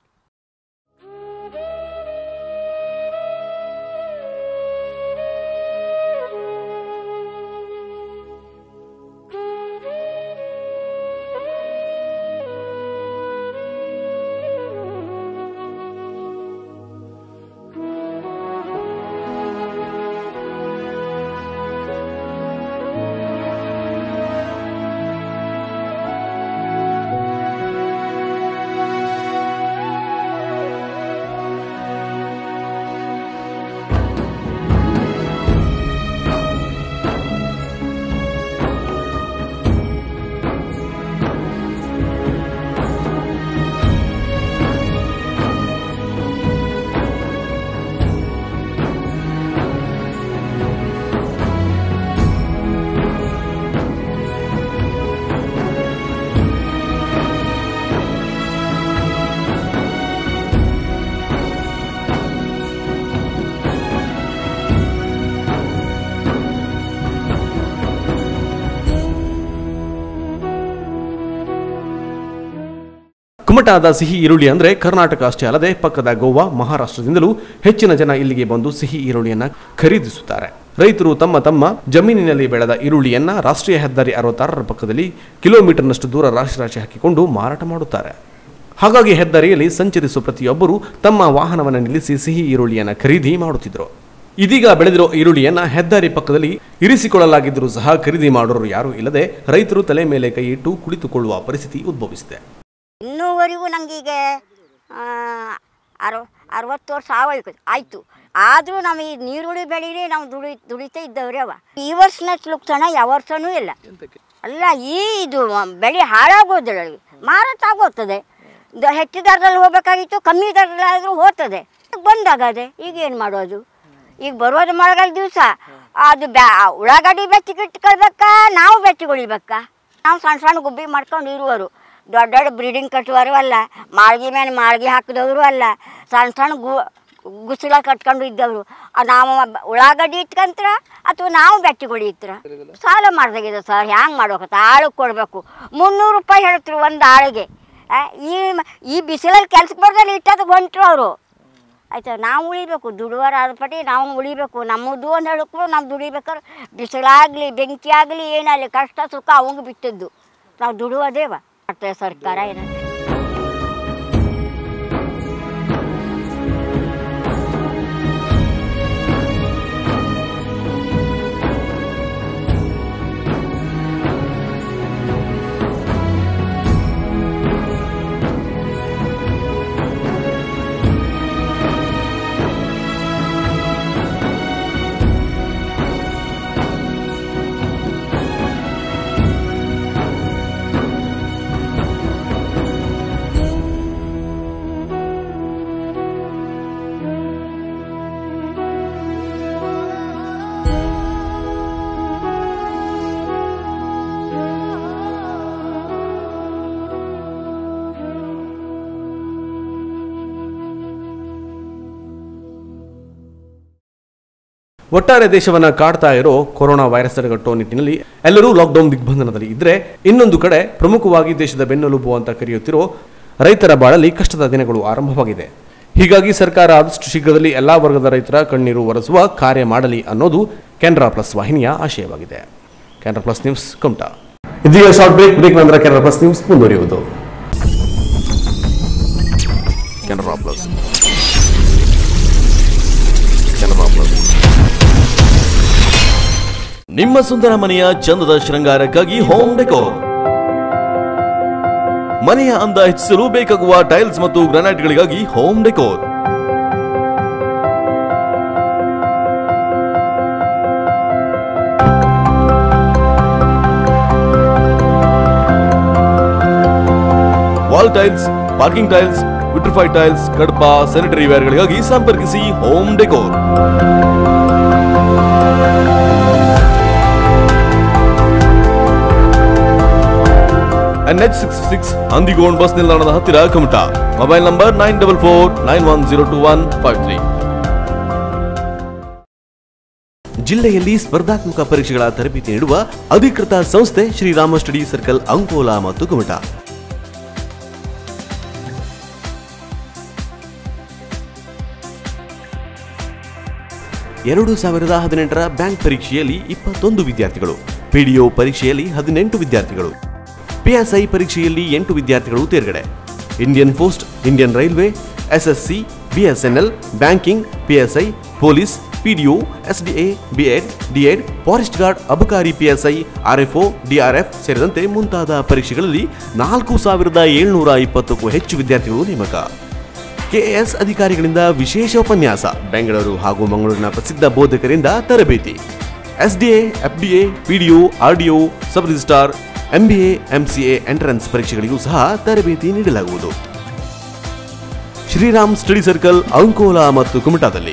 ಕುಮಟಾದ ಸಿಹಿ ಈರುಳ್ಳಿ ಅಂದರೆ ಕರ್ನಾಟಕ ಅಷ್ಟೇ ಅಲ್ಲದೆ ಪಕ್ಕದ ಗೋವಾ, ಮಹಾರಾಷ್ಟ್ರದಿಂದಲೂ ಹೆಚ್ಚಿನ ಜನ ಇಲ್ಲಿಗೆ ಬಂದು ಸಿಹಿ ಈರುಳ್ಳಿಯನ್ನ ಖರೀದಿಸುತ್ತಾರೆ. ರೈತರು ತಮ್ಮ ತಮ್ಮ ಜಮೀನಿನಲ್ಲಿ ಬೆಳೆದ ಈರುಳ್ಳಿಯನ್ನ ರಾಷ್ಟ್ರೀಯ ಹೆದ್ದಾರಿ 66ರ ಪಕ್ಕದಲ್ಲಿ ಕಿಲೋಮೀಟರ್ನಷ್ಟು ದೂರ ರಾಶಿ ಹಾಕಿಕೊಂಡು ಮಾರಾಟ ಮಾಡುತ್ತಾರೆ. ಹಾಗಾಗಿ ಹೆದ್ದಾರಿಯಲ್ಲಿ ಸಂಚರಿಸುವ ಪ್ರತಿಯೊಬ್ಬರು ತಮ್ಮ ವಾಹನವನ್ನು ನಿಲ್ಲಿಸಿ ಸಿಹಿ ಈರುಳ್ಳಿಯನ್ನ ಖರೀದಿ ಮಾಡುತ್ತಿದ್ದರು. ಇದೀಗ ಬೆಳೆದಿರೋ ಈರುಳ್ಳಿಯನ್ನ ಹೆದ್ದಾರಿ ಪಕ್ಕದಲ್ಲಿ ಇರಿಸಿಕೊಳ್ಳಲಾಗಿದ್ದರೂ ಸಹ ಖರೀದಿ ಮಾಡೋರು ಯಾರೂ ಇಲ್ಲದೆ ರೈತರು ತಲೆ ಮೇಲೆ ಕೈ ಇಟ್ಟು ಕುಳಿತುಕೊಳ್ಳುವ ಪರಿಸ್ಥಿತಿ ಉದ್ಭವಿಸಿದೆ. ಇನ್ನೂವರೆಗೂ ನನಗೀಗ 60 ವರ್ಷ ಆಯಿತು. ಆದರೂ ನಾವು ಈ ನೀರುಳ್ಳಿ ಬೆಳೀರಿ ನಾವು ದುಡಿತಾ ಇದ್ದವ್ರಿ. ಈ ವರ್ಷನಷ್ಟು ಲುಕ್ಸಾನ ಯಾವ ವರ್ಷನೂ ಇಲ್ಲ. ಅಲ್ಲ, ಇದು ಬೆಳೆ ಹಾಳಾಗೋದಿಲ್ಲ, ಮಾರಾಟ ಆಗೋಗ್ತದೆ. ಹೆಚ್ಚು ದರದಲ್ಲಿ ಹೋಗಬೇಕಾಗಿತ್ತು, ಕಮ್ಮಿ ದರದಲ್ಲಾದರೂ ಹೋಗ್ತದೆ. ಬಂದಾಗದೆ ಈಗ ಏನು ಮಾಡೋದು? ಈಗ ಬರೋದು ಮಳೆಗಾಲ ದಿವಸ ಅದು ಉಳ್ಳಾಗಡ್ಡಿ ಬೆಚ್ಚಿಗಿಟ್ಕೊಳ್ಬೇಕಾ, ನಾವು ಬೆಚ್ಚಿಗೊಳಿಬೇಕಾ? ನಾವು ಸಣ್ಣ ಸಣ್ಣ ಗುಬ್ಬಿ ಮಾಡ್ಕೊಂಡು ಇರುವರು. ದೊಡ್ಡ ದೊಡ್ಡ ಬ್ರೀಡಿಂಗ್ ಕಟ್ಟುವರು ಅಲ್ಲ, ಮಾಳ್ಗಿ ಮೇಲೆ ಮಾಳ್ಗಿ ಹಾಕಿದವರು ಅಲ್ಲ, ಸಣ್ಣ ಸಣ್ಣ ಗುಸಲ ಕಟ್ಕೊಂಡು ಇದ್ದವರು. ನಾವು ಉಳ್ಳಾಗಡ್ಡಿ ಇಟ್ಕೊಂತ್ರ ಅಥವಾ ನಾವು ಬೆಟ್ಟಿಗಳು ಇತ್ರ ಸಾಲ ಮಾಡ್ದಾಗಿದೆ ಸರ್. ಹ್ಯಾಂಗೆ ಮಾಡ್ಬೇಕತ್ತ? ಆಳಿಗೆ ಕೊಡಬೇಕು. 300 ರೂಪಾಯಿ ಹೇಳ್ತಾರೆ ಒಂದು ಆಳಿಗೆ. ಈ ಬಿಸಿಲಲ್ಲಿ ಕೆಲ್ಸಕ್ಕೆ ಬರ್ದಲ್ಲಿ ಇಟ್ಟದು ಹೊಂಟ್ರು ಅವರು. ಆಯ್ತಾ, ನಾವು ಉಳಿಬೇಕು, ದುಡುವರ ಆದ ಪಟ್ಟಿ ನಾವು ಉಳಿಬೇಕು. ನಮ್ಮದು ಅಂತ ಹೇಳಕ್ಕೂ ನಾವು ದುಡಿಬೇಕಾದ್ರೆ ಬಿಸಿಲಾಗಲಿ ಬೆಂಕಿ ಆಗಲಿ ಏನಾಗಲಿ ಕಷ್ಟ ಸುಖ ಅವಂಗೆ ಬಿಟ್ಟಿದ್ದು. ನಾವು ದುಡುವುದೇವ ಮಾಡ್ತೇವೆ ಸರ್ಕಾರ ಏನ. ಒಟ್ಟಾರೆ ದೇಶವನ್ನ ಕಾಡ್ತಾ ಇರೋ ಕೊರೋನಾ ವೈರಸ್ ತಡೆಗಟ್ಟುವ ನಿಟ್ಟಿನಲ್ಲಿ ಎಲ್ಲರೂ ಲಾಕ್ಡೌನ್ ದಿಗ್ಬಂಧನದಲ್ಲಿ ಇದ್ರೆ, ಇನ್ನೊಂದು ಕಡೆ ಪ್ರಮುಖವಾಗಿ ದೇಶದ ಬೆನ್ನೆಲುಬು ಅಂತ ಕರೆಯುತ್ತಿರೋ ರೈತರ ಬಾಳಲ್ಲಿ ಕಷ್ಟದ ದಿನಗಳು ಆರಂಭವಾಗಿದೆ. ಹೀಗಾಗಿ ಸರ್ಕಾರ ಆದಷ್ಟು ಶೀಘ್ರದಲ್ಲಿ ಎಲ್ಲಾ ವರ್ಗದ ರೈತರ ಕಣ್ಣೀರು ಒರೆಸುವ ಕಾರ್ಯ ಮಾಡಲಿ ಅನ್ನೋದು ಕೆನರಾ ಪ್ಲಸ್ ವಾಹಿನಿಯ ಆಶಯವಾಗಿದೆ. Canara plus news Kumta. ಇದೀಗ ಶಾರ್ಟ್ ಬ್ರೇಕ್ ನಂತರ ಕೆನರಾ ಪ್ಲಸ್ ನ್ಯೂಸ್ ಮುಂದುವರಿಯುವುದು. ಕೆನರಾ ಪ್ಲಸ್ ನಿಮ್ಮ ಸುಂದರ ಮನೆಯ ಚಂದದ ಶೃಂಗಾರಕ್ಕಾಗಿ ಹೋಮ್ ಡೆಕೋರ್. ಮನೆಯ ಅಂದ ಹೆಚ್ಚಿಸಲು ಬೇಕಾಗುವ ಟೈಲ್ಸ್ ಮತ್ತು ಗ್ರಾನೈಟ್ಗಳಿಗಾಗಿ home decor. Wall tiles, parking tiles, vitrified tiles, Kadapa, sanitary ವೇರ್ಗಳಿಗಾಗಿ ಸಂಪರ್ಕಿಸಿ ಹೋಮ್ ಡೆಕೋರ್. NH66 ಅಂದಿಗೋಂಡ್ ಬಸ್ ನಿಲ್ದಾಣದ ಹತ್ತಿರ ಕುಮಟಾ. Mobile number 9449102153. ಜಿಲ್ಲೆಯಲ್ಲಿ ಸ್ಪರ್ಧಾತ್ಮಕ ಪರೀಕ್ಷೆಗಳ ತರಬೇತಿ ನೀಡುವ ಅಧಿಕೃತ ಸಂಸ್ಥೆ ಶ್ರೀರಾಮ ಸ್ಟಡಿ ಸರ್ಕಲ್ ಅಂಕೋಲಾ ಮತ್ತು ಕುಮಟಾ. 2018ರ ಬ್ಯಾಂಕ್ ಪರೀಕ್ಷೆಯಲ್ಲಿ 21 ವಿದ್ಯಾರ್ಥಿಗಳು, ಪಿಡಿಒ ಪರೀಕ್ಷೆಯಲ್ಲಿ 18 ವಿದ್ಯಾರ್ಥಿಗಳು, ಪಿಎಸ್ಐ ಪರೀಕ್ಷೆಯಲ್ಲಿ 8 ವಿದ್ಯಾರ್ಥಿಗಳು ತೇರ್ಗಡೆ. Indian post, Indian railway, SSC, BSNL, banking, PSI, police, PDO, SDA, BEd, DEd, forest guard, ಅಬಕಾರಿ ಪಿಎಸ್ಐ, ಆರ್ಎಫ್ಒ, ಡಿಆರ್ಎಫ್ ಸೇರಿದಂತೆ ಮುಂತಾದ ಪರೀಕ್ಷೆಗಳಲ್ಲಿ 4720ಕ್ಕೂ ಹೆಚ್ಚು ವಿದ್ಯಾರ್ಥಿಗಳು ನೇಮಕ. ಕೆಎಎಸ್ ಅಧಿಕಾರಿಗಳಿಂದ ವಿಶೇಷ ಉಪನ್ಯಾಸ, ಬೆಂಗಳೂರು ಹಾಗೂ ಮಂಗಳೂರಿನ ಪ್ರಸಿದ್ಧ ಬೋಧಕರಿಂದ ತರಬೇತಿ. SDA, FDA, PDO, RDO, sub registrar, MBA, MCA entrance ಪರೀಕ್ಷೆಗಳಿಗೂ ಸಹ ತರಬೇತಿ ನೀಡಲಾಗುವುದು. ಶ್ರೀರಾಮ್ ಸ್ಟಡಿ ಸರ್ಕಲ್ ಅಂಕೋಲಾ ಮತ್ತು ಕುಮಟಾದಲ್ಲಿ.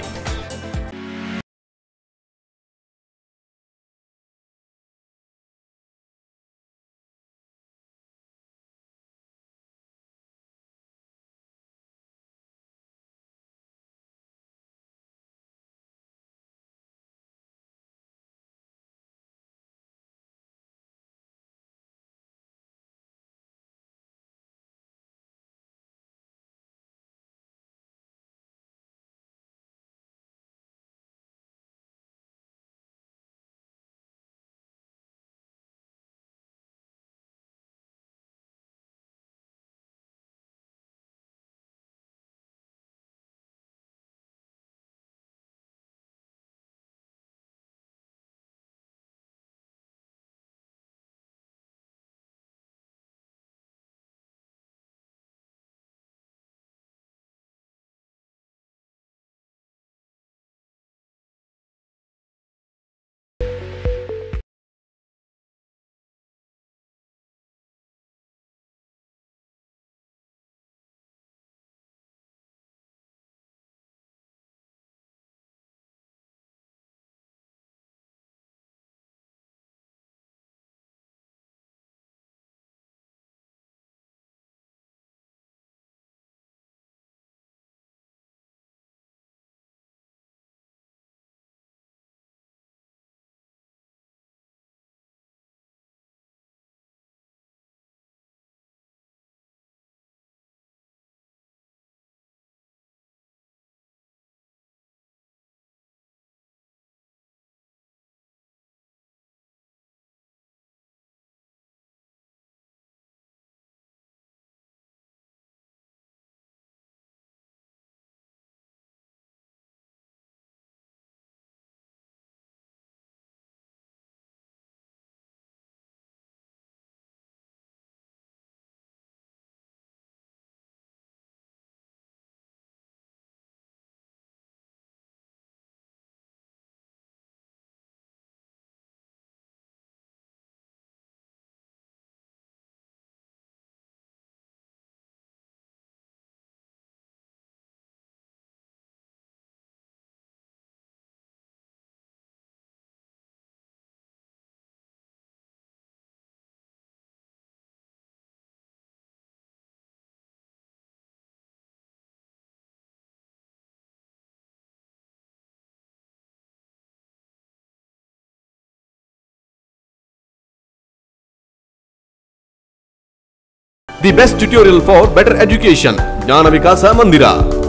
The best tutorial for better education, ಜ್ಞಾನ ವಿಕಾಸ ಮಂದಿರ.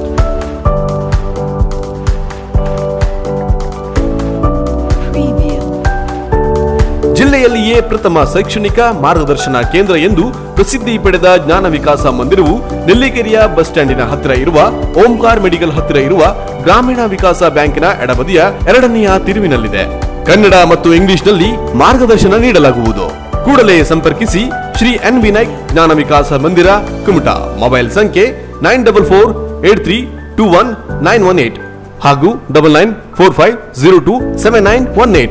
ಜಿಲ್ಲೆಯಲ್ಲಿಯೇ ಪ್ರಥಮ ಶೈಕ್ಷಣಿಕ ಮಾರ್ಗದರ್ಶನ ಕೇಂದ್ರ ಎಂದು ಪ್ರಸಿದ್ಧಿ ಪಡೆದ ಜ್ಞಾನ ವಿಕಾಸ ಮಂದಿರವು ನೆಲ್ಲಿಕೆರೆಯ ಬಸ್ ಸ್ಟ್ಯಾಂಡಿನ ಹತ್ತಿರ ಇರುವ ಓಂಕಾರ್ ಮೆಡಿಕಲ್ ಹತ್ತಿರ ಇರುವ ಗ್ರಾಮೀಣ ವಿಕಾಸ ಬ್ಯಾಂಕಿನ ಎಡಬದಿಯ 2ನೆಯ ತಿರುವಿನಲ್ಲಿದೆ. ಕನ್ನಡ ಮತ್ತು ಇಂಗ್ಲಿಷ್ನಲ್ಲಿ ಮಾರ್ಗದರ್ಶನ ನೀಡಲಾಗುವುದು. ಕೂಡಲೇ ಸಂಪರ್ಕಿಸಿ ಶ್ರೀ ಎನ್ ವಿನಾಯಕ್ ಜ್ಞಾನ ವಿಕಾಸ ಮಂದಿರ, ಕುಮಟಾ. ಮೊಬೈಲ್ ಸಂಖ್ಯೆ 9483219118 ಹಾಗೂ 9945027918.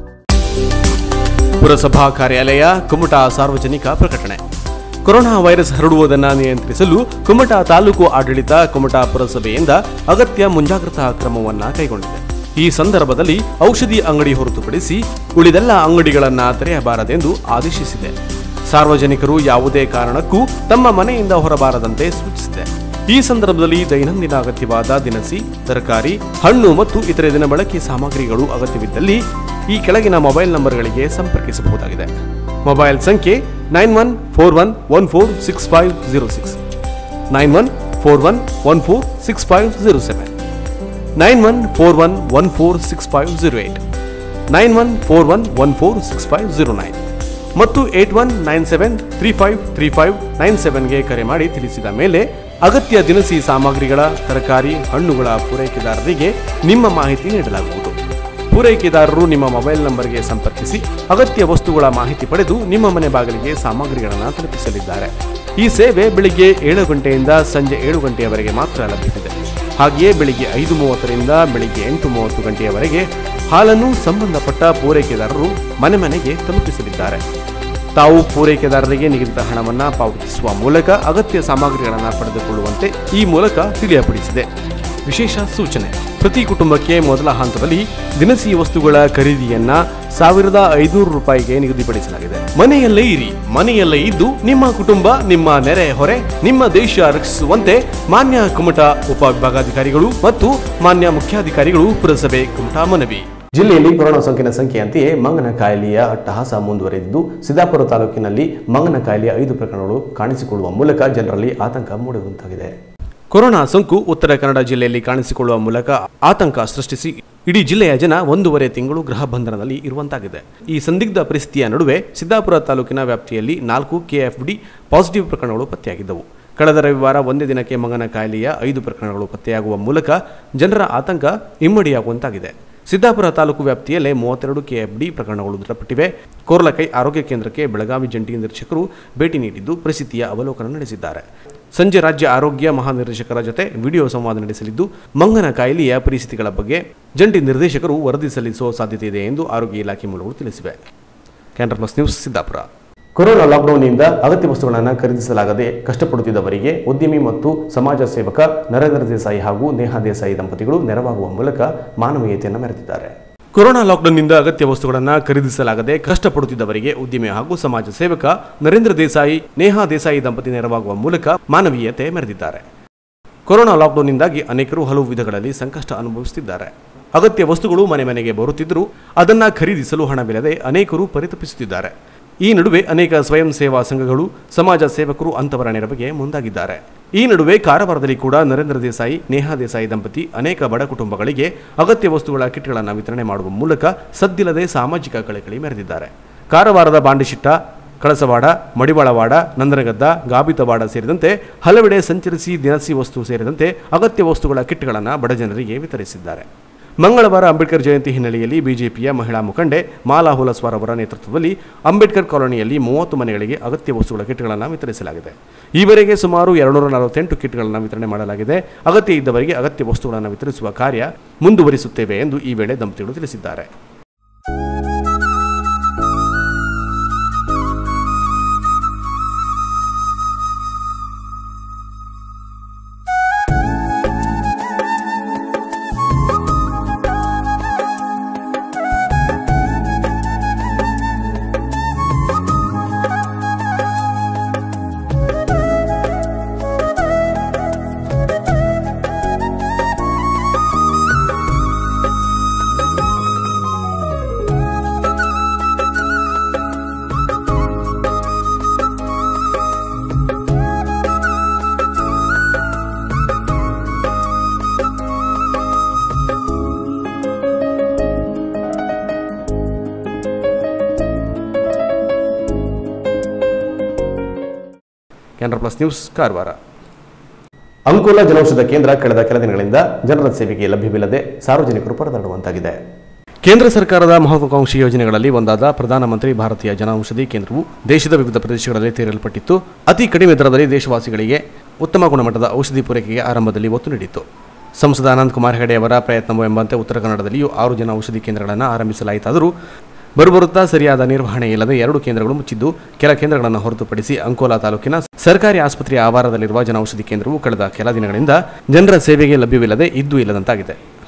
ಪುರಸಭಾ ಕಾರ್ಯಾಲಯ, ಕುಮಟಾ. ಸಾರ್ವಜನಿಕ ಪ್ರಕಟಣೆ. ಕೊರೋನಾ ವೈರಸ್ ಹರಡುವುದನ್ನು ನಿಯಂತ್ರಿಸಲು ಕುಮಟಾ ತಾಲೂಕು ಆಡಳಿತ ಕುಮಟಾ ಪುರಸಭೆಯಿಂದ ಅಗತ್ಯ ಮುಂಜಾಗ್ರತಾ ಕ್ರಮವನ್ನು ಕೈಗೊಂಡಿದೆ. ಈ ಸಂದರ್ಭದಲ್ಲಿ ಔಷಧಿ ಅಂಗಡಿ ಹೊರತುಪಡಿಸಿ ಉಳಿದೆಲ್ಲ ಅಂಗಡಿಗಳನ್ನು ತೆರೆಯಬಾರದೆಂದು ಆದೇಶಿಸಿದೆ. ಸಾರ್ವಜನಿಕರು ಯಾವುದೇ ಕಾರಣಕ್ಕೂ ತಮ್ಮ ಮನೆಯಿಂದ ಹೊರಬಾರದಂತೆ ಸೂಚಿಸಿದೆ. ಈ ಸಂದರ್ಭದಲ್ಲಿ ದೈನಂದಿನ ಅಗತ್ಯವಾದ ದಿನಸಿ, ತರಕಾರಿ, ಹಣ್ಣು ಮತ್ತು ಇತರೆ ದಿನಬಳಕೆ ಸಾಮಗ್ರಿಗಳು ಅಗತ್ಯವಿದ್ದಲ್ಲಿ ಈ ಕೆಳಗಿನ ಮೊಬೈಲ್ ನಂಬರ್ಗಳಿಗೆ ಸಂಪರ್ಕಿಸಬಹುದಾಗಿದೆ. ಮೊಬೈಲ್ ಸಂಖ್ಯೆ 9141146506, 9141146507, 9141146508, 9141146509 ಮತ್ತು 8197353597ಗೆ ಕರೆ ಮಾಡಿ ತಿಳಿಸಿದ ಮೇಲೆ ಅಗತ್ಯ ದಿನಸಿ ಸಾಮಗ್ರಿಗಳ, ತರಕಾರಿ, ಹಣ್ಣುಗಳ ಪೂರೈಕೆದಾರರಿಗೆ ನಿಮ್ಮ ಮಾಹಿತಿ ನೀಡಲಾಗುವುದು. ಪೂರೈಕೆದಾರರು ನಿಮ್ಮ ಮೊಬೈಲ್ ನಂಬರ್ಗೆ ಸಂಪರ್ಕಿಸಿ ಅಗತ್ಯ ವಸ್ತುಗಳ ಮಾಹಿತಿ ಪಡೆದು ನಿಮ್ಮ ಮನೆ ಬಾಗಿಲಿಗೆ ಸಾಮಗ್ರಿಗಳನ್ನು ತಲುಪಿಸಲಿದ್ದಾರೆ. ಈ ಸೇವೆ ಬೆಳಿಗ್ಗೆ 7 ಗಂಟೆಯಿಂದ ಸಂಜೆ 7 ಗಂಟೆಯವರೆಗೆ ಮಾತ್ರ ಲಭ್ಯವಿದೆ. ಹಾಗೆಯೇ ಬೆಳಿಗ್ಗೆ 5:30ರಿಂದ ಬೆಳಿಗ್ಗೆ 8:30 ಗಂಟೆಯವರೆಗೆ ಹಾಲನ್ನು ಸಂಬಂಧಪಟ್ಟ ಪೂರೈಕೆದಾರರು ಮನೆಗೆ ತಲುಪಿಸಲಿದ್ದಾರೆ. ತಾವು ಪೂರೈಕೆದಾರರಿಗೆ ನಿಗದಿತ ಹಣವನ್ನು ಪಾವತಿಸುವ ಮೂಲಕ ಅಗತ್ಯ ಸಾಮಗ್ರಿಗಳನ್ನು ಪಡೆದುಕೊಳ್ಳುವಂತೆ ಈ ಮೂಲಕ ತಿಳಿಯಪಡಿಸಿದೆ. ವಿಶೇಷ ಸೂಚನೆ: ಪ್ರತಿ ಕುಟುಂಬಕ್ಕೆ ಮೊದಲ ಹಂತದಲ್ಲಿ ದಿನಸಿ ವಸ್ತುಗಳ ಖರೀದಿಯನ್ನ 1500 ರೂಪಾಯಿಗೆ ನಿಗದಿಪಡಿಸಲಾಗಿದೆ. ಮನೆಯಲ್ಲೇ ಇರಿ, ಮನೆಯಲ್ಲೇ ಇದ್ದು ನಿಮ್ಮ ಕುಟುಂಬ, ನಿಮ್ಮ ನೆರೆ ಹೊರೆ, ನಿಮ್ಮ ದೇಶ ರಕ್ಷಿಸುವಂತೆ ಮಾನ್ಯ ಕುಮಟಾ ಉಪವಿಭಾಗಾಧಿಕಾರಿಗಳು ಮತ್ತು ಮಾನ್ಯ ಮುಖ್ಯಾಧಿಕಾರಿಗಳು ಪುರಸಭೆ ಕುಮಟಾ ಮನವಿ. ಜಿಲ್ಲೆಯಲ್ಲಿ ಕೊರೋನಾ ಸೋಂಕಿನ ಸಂಖ್ಯೆಯಂತೆಯೇ ಮಂಗನ ಕಾಯಿಲೆಯ ಅಟ್ಟಹಾಸ ಮುಂದುವರೆದಿದ್ದು, ಸಿದ್ದಾಪುರ ತಾಲೂಕಿನಲ್ಲಿ ಮಂಗನ ಕಾಯಿಲೆಯ 5 ಪ್ರಕರಣಗಳು ಕಾಣಿಸಿಕೊಳ್ಳುವ ಮೂಲಕ ಜನರಲ್ಲಿ ಆತಂಕ ಮೂಡುವಂತಾಗಿದೆ. ಕೊರೋನಾ ಸೋಂಕು ಉತ್ತರ ಕನ್ನಡ ಜಿಲ್ಲೆಯಲ್ಲಿ ಕಾಣಿಸಿಕೊಳ್ಳುವ ಮೂಲಕ ಆತಂಕ ಸೃಷ್ಟಿಸಿ ಇಡೀ ಜಿಲ್ಲೆಯ ಜನ 1.5 ತಿಂಗಳು ಗೃಹ ಬಂಧನದಲ್ಲಿ ಇರುವಂತಾಗಿದೆ. ಈ ಸಂದಿಗ್ಧ ಪರಿಸ್ಥಿತಿಯ ನಡುವೆ ಸಿದ್ದಾಪುರ ತಾಲೂಕಿನ ವ್ಯಾಪ್ತಿಯಲ್ಲಿ 4 KFD ಪಾಸಿಟಿವ್ ಪ್ರಕರಣಗಳು ಪತ್ತೆಯಾಗಿದ್ದವು. ಕಳೆದ ರವಿವಾರ ಒಂದೇ ದಿನಕ್ಕೆ ಮಂಗನ ಕಾಯಿಲೆಯ 5 ಪ್ರಕರಣಗಳು ಪತ್ತೆಯಾಗುವ ಮೂಲಕ ಜನರ ಆತಂಕ ಇಮ್ಮಡಿಯಾಗುವಂತಾಗಿದೆ. ಸಿದ್ದಾಪುರ ತಾಲೂಕು ವ್ಯಾಪ್ತಿಯಲ್ಲೇ 32 KFD ಪ್ರಕರಣಗಳು ದೃಢಪಟ್ಟಿವೆ. ಕೋರ್ಲಕೈ ಆರೋಗ್ಯ ಕೇಂದ್ರಕ್ಕೆ ಬೆಳಗಾವಿ ಜಂಟಿ ನಿರ್ದೇಶಕರು ಭೇಟಿ ನೀಡಿದ್ದು ಪರಿಸ್ಥಿತಿಯ ಅವಲೋಕನ ನಡೆಸಿದ್ದಾರೆ. ಸಂಜೆ ರಾಜ್ಯ ಆರೋಗ್ಯ ಮಹಾನಿರ್ದೇಶಕರ ಜೊತೆ ವಿಡಿಯೋ ಸಂವಾದ ನಡೆಸಲಿದ್ದು, ಮಂಗನ ಕಾಯಿಲೆಯ ಪರಿಸ್ಥಿತಿಗಳ ಬಗ್ಗೆ ಜಂಟಿ ನಿರ್ದೇಶಕರು ವರದಿ ಸಲ್ಲಿಸುವ ಸಾಧ್ಯತೆ ಇದೆ ಎಂದು ಆರೋಗ್ಯ ಇಲಾಖೆ ಮೂಲಗಳು ತಿಳಿಸಿವೆ. Canara plus news, Siddapur. Corona ಲಾಕ್ಡೌನ್ನಿಂದ ಅಗತ್ಯ ವಸ್ತುಗಳನ್ನು ಖರೀದಿಸಲಾಗದೆ ಕಷ್ಟಪಡುತ್ತಿದ್ದವರಿಗೆ ಉದ್ಯಮಿ ಮತ್ತು ಸಮಾಜ ಸೇವಕ ನರೇಂದ್ರ ದೇಸಾಯಿ ಹಾಗೂ ನೇಹಾ ದೇಸಾಯಿ ದಂಪತಿಗಳು ನೆರವಾಗುವ ಮೂಲಕ ಮಾನವೀಯತೆಯನ್ನು ಮೆರೆದಿದ್ದಾರೆ. ಕೊರೋನಾ ಲಾಕ್ಡೌನ್ನಿಂದ ಅಗತ್ಯ ವಸ್ತುಗಳನ್ನು ಖರೀದಿಸಲಾಗದೆ ಕಷ್ಟಪಡುತ್ತಿದ್ದವರಿಗೆ ಉದ್ಯಮಿ ಹಾಗೂ ಸಮಾಜ ಸೇವಕ ನರೇಂದ್ರ ದೇಸಾಯಿ, ನೇಹಾ ದೇಸಾಯಿ ದಂಪತಿ ನೆರವಾಗುವ ಮೂಲಕ ಮಾನವೀಯತೆ ಮೆರೆದಿದ್ದಾರೆ. ಕೊರೋನಾ ಲಾಕ್ಡೌನ್ನಿಂದಾಗಿ ಅನೇಕರು ಹಲವು ವಿಧಗಳಲ್ಲಿ ಸಂಕಷ್ಟ ಅನುಭವಿಸುತ್ತಿದ್ದಾರೆ. ಅಗತ್ಯ ವಸ್ತುಗಳು ಮನೆಗೆ ಬರುತ್ತಿದ್ದರೂ ಅದನ್ನು ಖರೀದಿಸಲು ಹಣವಿಲ್ಲದೆ ಅನೇಕರು ಪರಿತಪಿಸುತ್ತಿದ್ದಾರೆ. ಈ ನಡುವೆ ಅನೇಕ ಸ್ವಯಂ ಸೇವಾ ಸಂಘಗಳು, ಸಮಾಜ ಸೇವಕರು ಅಂತವರ ನೆರವಿಗೆ ಮುಂದಾಗಿದ್ದಾರೆ. ಈ ನಡುವೆ ಕಾರವಾರದಲ್ಲಿ ಕೂಡ ನರೇಂದ್ರ ದೇಸಾಯಿ, ನೇಹಾ ದೇಸಾಯಿ ದಂಪತಿ ಅನೇಕ ಬಡ ಕುಟುಂಬಗಳಿಗೆ ಅಗತ್ಯ ವಸ್ತುಗಳ ಕಿಟ್ಗಳನ್ನು ವಿತರಣೆ ಮಾಡುವ ಮೂಲಕ ಸದ್ದಿಲ್ಲದೆ ಸಾಮಾಜಿಕ ಕಳಕಳಿ ಮೆರೆದಿದ್ದಾರೆ. ಕಾರವಾರದ ಬಾಂಡಿಶಿಟ್ಟ, ಕಳಸವಾಡ, ಮಡಿವಾಳವಾಡ, ನಂದನಗದ್ದ, ಗಾಬಿತವಾಡ ಸೇರಿದಂತೆ ಹಲವೆಡೆ ಸಂಚರಿಸಿ ದಿನಸಿ ವಸ್ತು ಸೇರಿದಂತೆ ಅಗತ್ಯ ವಸ್ತುಗಳ ಕಿಟ್ಗಳನ್ನು ಬಡ ಜನರಿಗೆ ವಿತರಿಸಿದ್ದಾರೆ. ಮಂಗಳವಾರ ಅಂಬೇಡ್ಕರ್ ಜಯಂತಿ ಹಿನ್ನೆಲೆಯಲ್ಲಿ ಬಿಜೆಪಿಯ ಮಹಿಳಾ ಮುಖಂಡೆ ಮಾಲಾ ಹುಲಸ್ವಾರ್ ಅವರ ನೇತೃತ್ವದಲ್ಲಿ ಅಂಬೇಡ್ಕರ್ ಕಾಲೋನಿಯಲ್ಲಿ 30 ಮನೆಗಳಿಗೆ ಅಗತ್ಯ ವಸ್ತುಗಳ ಕಿಟ್ಗಳನ್ನು ವಿತರಿಸಲಾಗಿದೆ. ಈವರೆಗೆ ಸುಮಾರು 248 ಕಿಟ್ಗಳನ್ನು ವಿತರಣೆ ಮಾಡಲಾಗಿದೆ. ಅಗತ್ಯ ಇದ್ದವರಿಗೆ ಅಗತ್ಯ ವಸ್ತುಗಳನ್ನು ವಿತರಿಸುವ ಕಾರ್ಯ ಮುಂದುವರಿಸುತ್ತೇವೆ ಎಂದು ಈ ವೇಳೆ ದಂಪತಿಗಳು ತಿಳಿಸಿದ್ದಾರೆ. Canara plus news, Karwar. ಅಂಕೋಲಾ ಜನೌಷಧ ಕೇಂದ್ರ ಕಳೆದ ಕೆಲ ದಿನಗಳಿಂದ ಜನರ ಸೇವೆಗೆ ಲಭ್ಯವಿಲ್ಲದೆ ಸಾರ್ವಜನಿಕರು ಪರದಾಡುವಂತಾಗಿದೆ. ಕೇಂದ್ರ ಸರ್ಕಾರದ ಮಹತ್ವಾಕಾಂಕ್ಷಿ ಯೋಜನೆಗಳಲ್ಲಿ ಒಂದಾದ ಪ್ರಧಾನಮಂತ್ರಿ ಭಾರತೀಯ ಜನೌಷಧಿ ಕೇಂದ್ರವು ದೇಶದ ವಿವಿಧ ಪ್ರದೇಶಗಳಲ್ಲಿ ತೆರೆಯಲ್ಪಟ್ಟಿತ್ತು. ಅತಿ ಕಡಿಮೆ ದರದಲ್ಲಿ ದೇಶವಾಸಿಗಳಿಗೆ ಉತ್ತಮ ಗುಣಮಟ್ಟದ ಔಷಧಿ ಪೂರೈಕೆಗೆ ಆರಂಭದಲ್ಲಿ ಒತ್ತು ನೀಡಿತ್ತು. ಸಂಸದ ಅನಂತ್ ಕುಮಾರ್ ಹೆಗಡೆ ಅವರ ಪ್ರಯತ್ನವೆಂಬಂತೆ ಉತ್ತರ ಕನ್ನಡದಲ್ಲಿಯೂ 6 ಜನೌಷಧಿ ಕೇಂದ್ರಗಳನ್ನು ಆರಂಭಿಸಲಾಯಿತಾದರೂ ಬರುಬರುತ್ತಾ ಸರಿಯಾದ ನಿರ್ವಹಣೆ ಇಲ್ಲದೆ 2 ಕೇಂದ್ರಗಳು ಮುಚ್ಚಿದ್ದು, ಕೆಲ ಕೇಂದ್ರಗಳನ್ನು ಹೊರತುಪಡಿಸಿ ಅಂಕೋಲಾ ತಾಲೂಕಿನ ಸರ್ಕಾರಿ ಆಸ್ಪತ್ರೆಯ ಆವರಣದಲ್ಲಿರುವ ಜನೌಷಧಿ ಕೇಂದ್ರವು ಕಳೆದ ಕೆಲ ದಿನಗಳಿಂದ ಜನರ ಸೇವೆಗೆ ಲಭ್ಯವಿಲ್ಲದೆ ಇದ್ದೂ ಇಲ್ಲದಂತಾಗಿದೆ.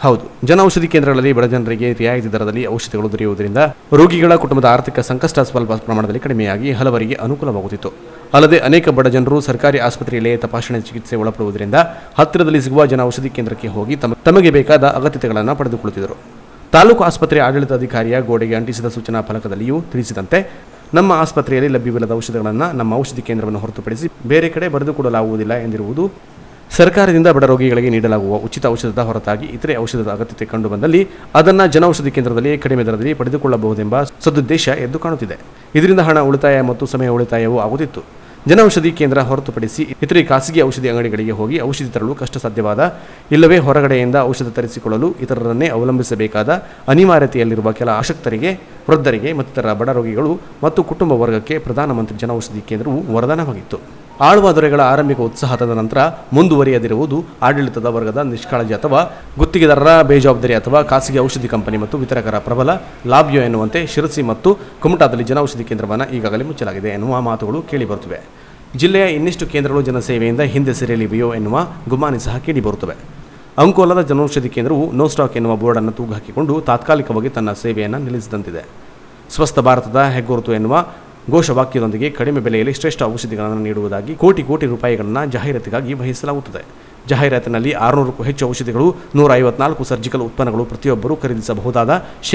ಹೌದು, ಜನೌಷಧಿ ಕೇಂದ್ರಗಳಲ್ಲಿ ಬಡ ಜನರಿಗೆ ರಿಯಾಯಿತಿ ದರದಲ್ಲಿ ಔಷಧಿಗಳು ದೊರೆಯುವುದರಿಂದ ರೋಗಿಗಳ ಕುಟುಂಬದ ಆರ್ಥಿಕ ಸಂಕಷ್ಟ ಸ್ವಲ್ಪ ಪ್ರಮಾಣದಲ್ಲಿ ಕಡಿಮೆಯಾಗಿ ಹಲವರಿಗೆ ಅನುಕೂಲವಾಗುತ್ತಿತ್ತು. ಅಲ್ಲದೆ ಅನೇಕ ಬಡ ಜನರು ಸರ್ಕಾರಿ ಆಸ್ಪತ್ರೆಯಲ್ಲೇ ತಪಾಸಣೆ ಚಿಕಿತ್ಸೆ ಒಳಪಡುವುದರಿಂದ ಹತ್ತಿರದಲ್ಲಿ ಸಿಗುವ ಜನೌಷಧಿ ಕೇಂದ್ರಕ್ಕೆ ಹೋಗಿ ತಮಗೆ ಬೇಕಾದ ಅಗತ್ಯತೆಗಳನ್ನು ಪಡೆದುಕೊಳ್ಳುತ್ತಿದ್ದರು. ತಾಲೂಕು ಆಸ್ಪತ್ರೆ ಆಡಳಿತಾಧಿಕಾರಿಯ ಗೋಡೆಗೆ ಅಂಟಿಸಿದ ಸೂಚನಾ ಫಲಕದಲ್ಲಿಯೂ ತಿಳಿಸಿದಂತೆ ನಮ್ಮ ಆಸ್ಪತ್ರೆಯಲ್ಲಿ ಲಭ್ಯವಿಲ್ಲದ ಔಷಧಿಗಳನ್ನು ನಮ್ಮ ಔಷಧಿ ಕೇಂದ್ರವನ್ನು ಹೊರತುಪಡಿಸಿ ಬೇರೆ ಕಡೆ ಬರೆದುಕೊಡಲಾಗುವುದಿಲ್ಲ ಎಂದಿರುವುದು ಸರ್ಕಾರದಿಂದ ಬಡ ರೋಗಿಗಳಿಗೆ ನೀಡಲಾಗುವ ಉಚಿತ ಔಷಧದ ಹೊರತಾಗಿ ಇತರೆ ಔಷಧದ ಅಗತ್ಯತೆ ಕಂಡುಬಂದಲ್ಲಿ ಅದನ್ನು ಜನೌಷಧಿ ಕೇಂದ್ರದಲ್ಲಿ ಕಡಿಮೆ ದರದಲ್ಲಿ ಪಡೆದುಕೊಳ್ಳಬಹುದೆಂಬ ಸದುದ್ದೇಶ ಎದ್ದು ಕಾಣುತ್ತಿದೆ. ಇದರಿಂದ ಹಣ ಉಳಿತಾಯ ಮತ್ತು ಸಮಯ ಉಳಿತಾಯವೂ ಆಗುತ್ತಿತ್ತು. ಜನೌಷಧಿ ಕೇಂದ್ರ ಹೊರತುಪಡಿಸಿ ಇತರೆ ಖಾಸಗಿ ಔಷಧಿ ಅಂಗಡಿಗಳಿಗೆ ಹೋಗಿ ಔಷಧಿ ತರಲು ಕಷ್ಟ ಸಾಧ್ಯವಾದ, ಇಲ್ಲವೇ ಹೊರಗಡೆಯಿಂದ ಔಷಧ ತರಿಸಿಕೊಳ್ಳಲು ಇತರರನ್ನೇ ಅವಲಂಬಿಸಬೇಕಾದ ಅನಿವಾರ್ಯತೆಯಲ್ಲಿರುವ ಕೆಲ ಅಶಕ್ತರಿಗೆ, ವೃದ್ಧರಿಗೆ ಮತ್ತಿತರ ಬಡ ರೋಗಿಗಳು ಮತ್ತು ಕುಟುಂಬ ವರ್ಗಕ್ಕೆ ಪ್ರಧಾನಮಂತ್ರಿ ಜನೌಷಧಿ ಕೇಂದ್ರವು ವರದಾನವಾಗಿತ್ತು. ಆಳುವ ದೊರೆಗಳ ಆರಂಭಿಕ ಉತ್ಸಾಹದ ನಂತರ ಮುಂದುವರಿಯದಿರುವುದು ಆಡಳಿತದ ವರ್ಗದ ನಿಷ್ಕಾಳಜಿ ಅಥವಾ ಗುತ್ತಿಗೆದಾರರ ಬೇಜವಾಬ್ದಾರಿ ಅಥವಾ ಖಾಸಗಿ ಔಷಧಿ ಕಂಪನಿ ಮತ್ತು ವಿತರಕರ ಪ್ರಬಲ ಲಾಭ್ಯ ಎನ್ನುವಂತೆ ಶಿರಸಿ ಮತ್ತು ಕುಮಟಾದಲ್ಲಿ ಜನೌಷಧಿ ಕೇಂದ್ರವನ್ನು ಈಗಾಗಲೇ ಮುಚ್ಚಲಾಗಿದೆ ಎನ್ನುವ ಮಾತುಗಳು ಕೇಳಿಬರುತ್ತವೆ. ಜಿಲ್ಲೆಯ ಇನ್ನಿಷ್ಟು ಕೇಂದ್ರಗಳು ಜನಸೇವೆಯಿಂದ ಹಿಂದೆ ಸರಿಯಲಿವೆಯೋ ಎನ್ನುವ ಗುಮಾನಿ ಸಹ ಕೇಳಿಬರುತ್ತವೆ. ಅಂಕೋಲದ ಜನೌಷಧಿ ಕೇಂದ್ರವು ನೋ ಸ್ಟಾಕ್ ಎನ್ನುವ ಬೋರ್ಡನ್ನು ತೂಗು ಹಾಕಿಕೊಂಡು ತಾತ್ಕಾಲಿಕವಾಗಿ ತನ್ನ ಸೇವೆಯನ್ನು ನಿಲ್ಲಿಸಿದಂತಿದೆ. ಸ್ವಸ್ಥ ಭಾರತದ ಹೆಗ್ಗುರುತು ಎನ್ನುವ ಘೋಷವಾಕ್ಯದೊಂದಿಗೆ ಕಡಿಮೆ ಬೆಲೆಯಲ್ಲಿ ಶ್ರೇಷ್ಠ ಔಷಧಿಗಳನ್ನು ನೀಡುವುದಾಗಿ ಕೋಟಿ ರೂಪಾಯಿಗಳನ್ನು ಜಾಹೀರಾತಿಗಾಗಿ ವಹಿಸಲಾಗುತ್ತದೆ. ಜಾಹೀರಾತಿನಲ್ಲಿ 600ಕ್ಕೂ ಹೆಚ್ಚು ಔಷಧಿಗಳು, 154 ಸರ್ಜಿಕಲ್ ಉತ್ಪನ್ನಗಳು ಪ್ರತಿಯೊಬ್ಬರೂ ಖರೀದಿಸಬಹುದಾದ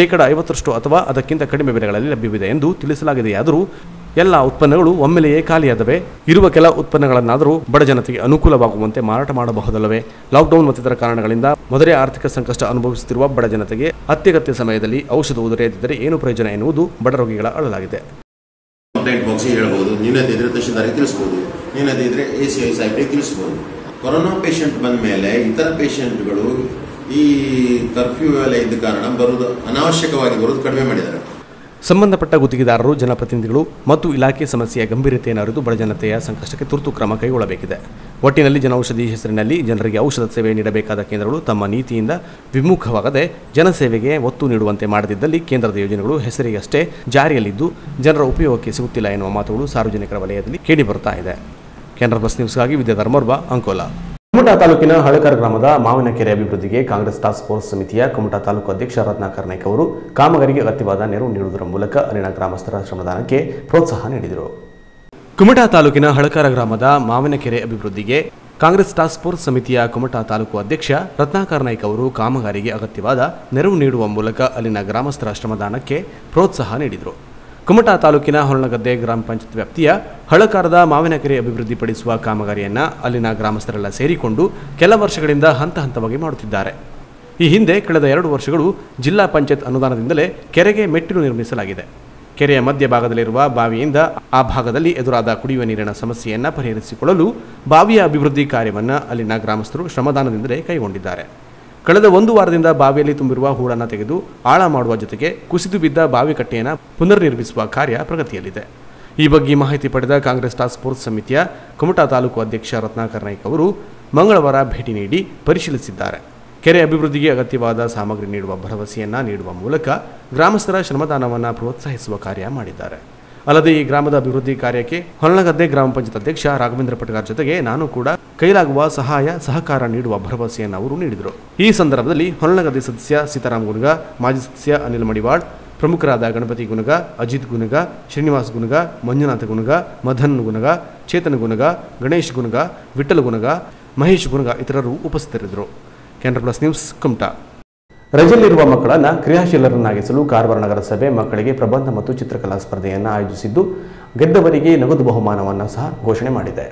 50% ಅಥವಾ ಅದಕ್ಕಿಂತ ಕಡಿಮೆ ಬೆಲೆಗಳಲ್ಲಿ ಲಭ್ಯವಿದೆ ಎಂದು ತಿಳಿಸಲಾಗಿದೆಯಾದರೂ ಎಲ್ಲ ಉತ್ಪನ್ನಗಳು ಒಮ್ಮೆಲೆಯೇ ಖಾಲಿಯಾದವೆ. ಇರುವ ಕೆಲ ಉತ್ಪನ್ನಗಳನ್ನಾದರೂ ಬಡ ಜನತೆಗೆ ಅನುಕೂಲವಾಗುವಂತೆ ಮಾರಾಟ ಮಾಡಬಹುದಲ್ಲವೇ? ಲಾಕ್ಡೌನ್ ಮತ್ತಿತರ ಕಾರಣಗಳಿಂದ ಮೊದಲೇ ಆರ್ಥಿಕ ಸಂಕಷ್ಟ ಅನುಭವಿಸುತ್ತಿರುವ ಬಡ ಜನತೆಗೆ ಅತ್ಯಗತ್ಯ ಸಮಯದಲ್ಲಿ ಔಷಧವು ದೊರೆಯದಿದ್ದರೆ ಏನು ಪ್ರಯೋಜನ ಎನ್ನುವುದು ಬಡ ರೋಗಿಗಳ ಅಳಲಾಗಿದೆ. ಕಂಪ್ಲೇಂಟ್ ಬಾಕ್ಸಿಗೆ ಹೇಳ್ಬೋದು, ನ್ಯೂನತೆ ತಹಶೀಲ್ದಾರಿಗೆ ತಿಳಿಸ್ಬೋದು, ನ್ಯೂನತೆ ಇದ್ರೆ ACI ಸಾಹೇಬ್ರಿಗೆ ತಿಳಿಸ್ಬೋದು. ಕೊರೋನಾ ಪೇಷಂಟ್ ಬಂದ ಮೇಲೆ ಇತರ ಪೇಷಂಟ್ಗಳು ಈ ಕರ್ಫ್ಯೂ ಎಲ್ಲ ಇದ್ದ ಕಾರಣ ಬರೋದು ಅನಾವಶ್ಯಕವಾಗಿ ಬರೋದು ಕಡಿಮೆ ಮಾಡಿದ್ದಾರೆ. ಸಂಬಂಧಪಟ್ಟ ಗುತ್ತಿಗೆದಾರರು, ಜನಪ್ರತಿನಿಧಿಗಳು ಮತ್ತು ಇಲಾಖೆ ಸಮಸ್ಯೆಯ ಗಂಭೀರತೆಯನ್ನು ಅರಿತು ಬಡ ಜನತೆಯ ಸಂಕಷ್ಟಕ್ಕೆ ತುರ್ತು ಕ್ರಮ ಕೈಗೊಳ್ಳಬೇಕಿದೆ. ಒಟ್ಟಿನಲ್ಲಿ ಜನೌಷಧಿ ಹೆಸರಿನಲ್ಲಿ ಜನರಿಗೆ ಔಷಧ ಸೇವೆ ನೀಡಬೇಕಾದ ಕೇಂದ್ರಗಳು ತಮ್ಮ ನೀತಿಯಿಂದ ವಿಮುಖವಾಗದೆ ಜನಸೇವೆಗೆ ಒತ್ತು ನೀಡುವಂತೆ ಮಾಡದಿದ್ದಲ್ಲಿ ಕೇಂದ್ರದ ಯೋಜನೆಗಳು ಹೆಸರಿಗಷ್ಟೇ ಜಾರಿಯಲ್ಲಿದ್ದು ಜನರ ಉಪಯೋಗಕ್ಕೆ ಸಿಗುತ್ತಿಲ್ಲ ಎನ್ನುವ ಮಾತುಗಳು ಸಾರ್ವಜನಿಕರ ವಲಯದಲ್ಲಿ ಕೇಳಿಬರುತ್ತಾ ಇದೆ. ಕೆನರಾ ಪ್ಲಸ್ ನ್ಯೂಸ್ಗಾಗಿ ವಿದ್ಯಾಧರ್ಮರ್ಬ, ಅಂಕೋಲ. ಕುಮಟಾ ತಾಲೂಕಿನ ಹಳಕರ ಗ್ರಾಮದ ಮಾವಿನಕೆರೆ ಅಭಿವೃದ್ಧಿಗೆ ಕಾಂಗ್ರೆಸ್ ಟಾಸ್ಕ್ ಫೋರ್ಸ್ ಸಮಿತಿಯ ಕುಮಟಾ ತಾಲೂಕು ಅಧ್ಯಕ್ಷ ರತ್ನಾಕರ್ ನಾಯ್ಕ ಅವರು ಕಾಮಗಾರಿಗೆ ಅಗತ್ಯವಾದ ನೆರವು ನೀಡುವುದರ ಮೂಲಕ ಅಲ್ಲಿನ ಗ್ರಾಮಸ್ಥರ ಶ್ರಮದಾನಕ್ಕೆ ಪ್ರೋತ್ಸಾಹ ನೀಡಿದರು. ಕುಮಟಾ ತಾಲೂಕಿನ ಹಳಕರ ಗ್ರಾಮದ ಮಾವಿನಕೆರೆ ಅಭಿವೃದ್ಧಿಗೆ ಕಾಂಗ್ರೆಸ್ ಟಾಸ್ಕ್ ಫೋರ್ಸ್ ಸಮಿತಿಯ ಕುಮಟಾ ತಾಲೂಕು ಅಧ್ಯಕ್ಷ ರತ್ನಾಕರ್ ನಾಯ್ಕ ಅವರು ಕಾಮಗಾರಿಗೆ ಅಗತ್ಯವಾದ ನೆರವು ನೀಡುವ ಮೂಲಕ ಅಲ್ಲಿನ ಗ್ರಾಮಸ್ಥರ ಶ್ರಮದಾನಕ್ಕೆ ಪ್ರೋತ್ಸಾಹ ನೀಡಿದರು. ಕುಮಟಾ ತಾಲೂಕಿನ ಹೊರಳಗದ್ದೆ ಗ್ರಾಮ ಪಂಚಾಯತ್ ವ್ಯಾಪ್ತಿಯ ಹಳಕಾರದ ಮಾವಿನಕೆರೆ ಅಭಿವೃದ್ಧಿಪಡಿಸುವ ಕಾಮಗಾರಿಯನ್ನು ಅಲ್ಲಿನ ಗ್ರಾಮಸ್ಥರೆಲ್ಲ ಸೇರಿಕೊಂಡು ಕೆಲ ವರ್ಷಗಳಿಂದ ಹಂತ ಹಂತವಾಗಿ ಮಾಡುತ್ತಿದ್ದಾರೆ. ಈ ಹಿಂದೆ ಕಳೆದ 2 ವರ್ಷಗಳು ಜಿಲ್ಲಾ ಪಂಚಾಯತ್ ಅನುದಾನದಿಂದಲೇ ಕೆರೆಗೆ ಮೆಟ್ಟಿಲು ನಿರ್ಮಿಸಲಾಗಿದೆ. ಕೆರೆಯ ಮಧ್ಯಭಾಗದಲ್ಲಿರುವ ಬಾವಿಯಿಂದ ಆ ಭಾಗದಲ್ಲಿ ಎದುರಾದ ಕುಡಿಯುವ ನೀರಿನ ಸಮಸ್ಯೆಯನ್ನು ಪರಿಹರಿಸಿಕೊಳ್ಳಲು ಬಾವಿಯ ಅಭಿವೃದ್ಧಿ ಕಾರ್ಯವನ್ನು ಅಲ್ಲಿನ ಗ್ರಾಮಸ್ಥರು ಶ್ರಮದಾನದಿಂದಲೇ ಕೈಗೊಂಡಿದ್ದಾರೆ. ಕಳೆದ 1 ವಾರದಿಂದ ಬಾವಿಯಲ್ಲಿ ತುಂಬಿರುವ ಹೂಳನ್ನು ತೆಗೆದು ಆಳ ಮಾಡುವ ಜೊತೆಗೆ ಕುಸಿದು ಬಿದ್ದ ಬಾವಿ ಕಟ್ಟೆಯನ್ನು ಪುನರ್ನಿರ್ಮಿಸುವ ಕಾರ್ಯ ಪ್ರಗತಿಯಲ್ಲಿದೆ. ಈ ಬಗ್ಗೆ ಮಾಹಿತಿ ಪಡೆದ ಕಾಂಗ್ರೆಸ್ ಟಾಸ್ಕ್ ಫೋರ್ಸ್ ಸಮಿತಿಯ ಕುಮಟಾ ತಾಲೂಕು ಅಧ್ಯಕ್ಷ ರತ್ನಾಕರ್ ನಾಯ್ಕ ಅವರು ಮಂಗಳವಾರ ಭೇಟಿ ನೀಡಿ ಪರಿಶೀಲಿಸಿದ್ದಾರೆ. ಕೆರೆ ಅಭಿವೃದ್ಧಿಗೆ ಅಗತ್ಯವಾದ ಸಾಮಗ್ರಿ ನೀಡುವ ಭರವಸೆಯನ್ನ ನೀಡುವ ಮೂಲಕ ಗ್ರಾಮಸ್ಥರ ಶ್ರಮದಾನವನ್ನು ಪ್ರೋತ್ಸಾಹಿಸುವ ಕಾರ್ಯ ಮಾಡಿದ್ದಾರೆ. ಅಲ್ಲದೆ ಈ ಗ್ರಾಮದ ಅಭಿವೃದ್ಧಿ ಕಾರ್ಯಕ್ಕೆ ಹೊರಳಗದ್ದೆ ಗ್ರಾಮ ಪಂಚಾಯತ್ ಅಧ್ಯಕ್ಷ ರಾಘವೇಂದ್ರ ಪಟಗಾರ್ ಜೊತೆಗೆ ನಾನು ಕೂಡ ಕೈಲಾಗುವ ಸಹಾಯ ಸಹಕಾರ ನೀಡುವ ಭರವಸೆಯನ್ನು ಅವರು ನೀಡಿದರು. ಈ ಸಂದರ್ಭದಲ್ಲಿ ಹೊರಳಗದ್ದೆ ಸದಸ್ಯ ಸೀತಾರಾಮ್ ಗುನುಗ, ಮಾಜಿ ಸದಸ್ಯ ಅನಿಲ್ ಮಡಿವಾಳ್, ಪ್ರಮುಖರಾದ ಗಣಪತಿ ಗುನುಗ, ಅಜಿತ್ ಗುನುಗ, ಶ್ರೀನಿವಾಸ್ ಗುನುಗ, ಮಂಜುನಾಥ ಗುನುಗ, ಮದನ್ ಗುನುಗ, ಚೇತನ್ ಗುನುಗ, ಗಣೇಶ್ ಗುನುಗ, ವಿಠಲ್ ಗುನುಗ, ಮಹೇಶ್ ಗುನುಗ ಇತರರು ಉಪಸ್ಥಿತರಿದ್ದರು. Canara plus news, Kumta. ರಜೆಯಲ್ಲಿರುವ ಮಕ್ಕಳನ್ನು ಕ್ರಿಯಾಶೀಲರನ್ನಾಗಿಸಲು ಕಾರವಾರ ನಗರಸಭೆ ಮಕ್ಕಳಿಗೆ ಪ್ರಬಂಧ ಮತ್ತು ಚಿತ್ರಕಲಾ ಸ್ಪರ್ಧೆಯನ್ನು ಆಯೋಜಿಸಿದ್ದು ಗೆದ್ದವರಿಗೆ ನಗದು ಬಹುಮಾನವನ್ನು ಸಹ ಘೋಷಣೆ ಮಾಡಿದೆ.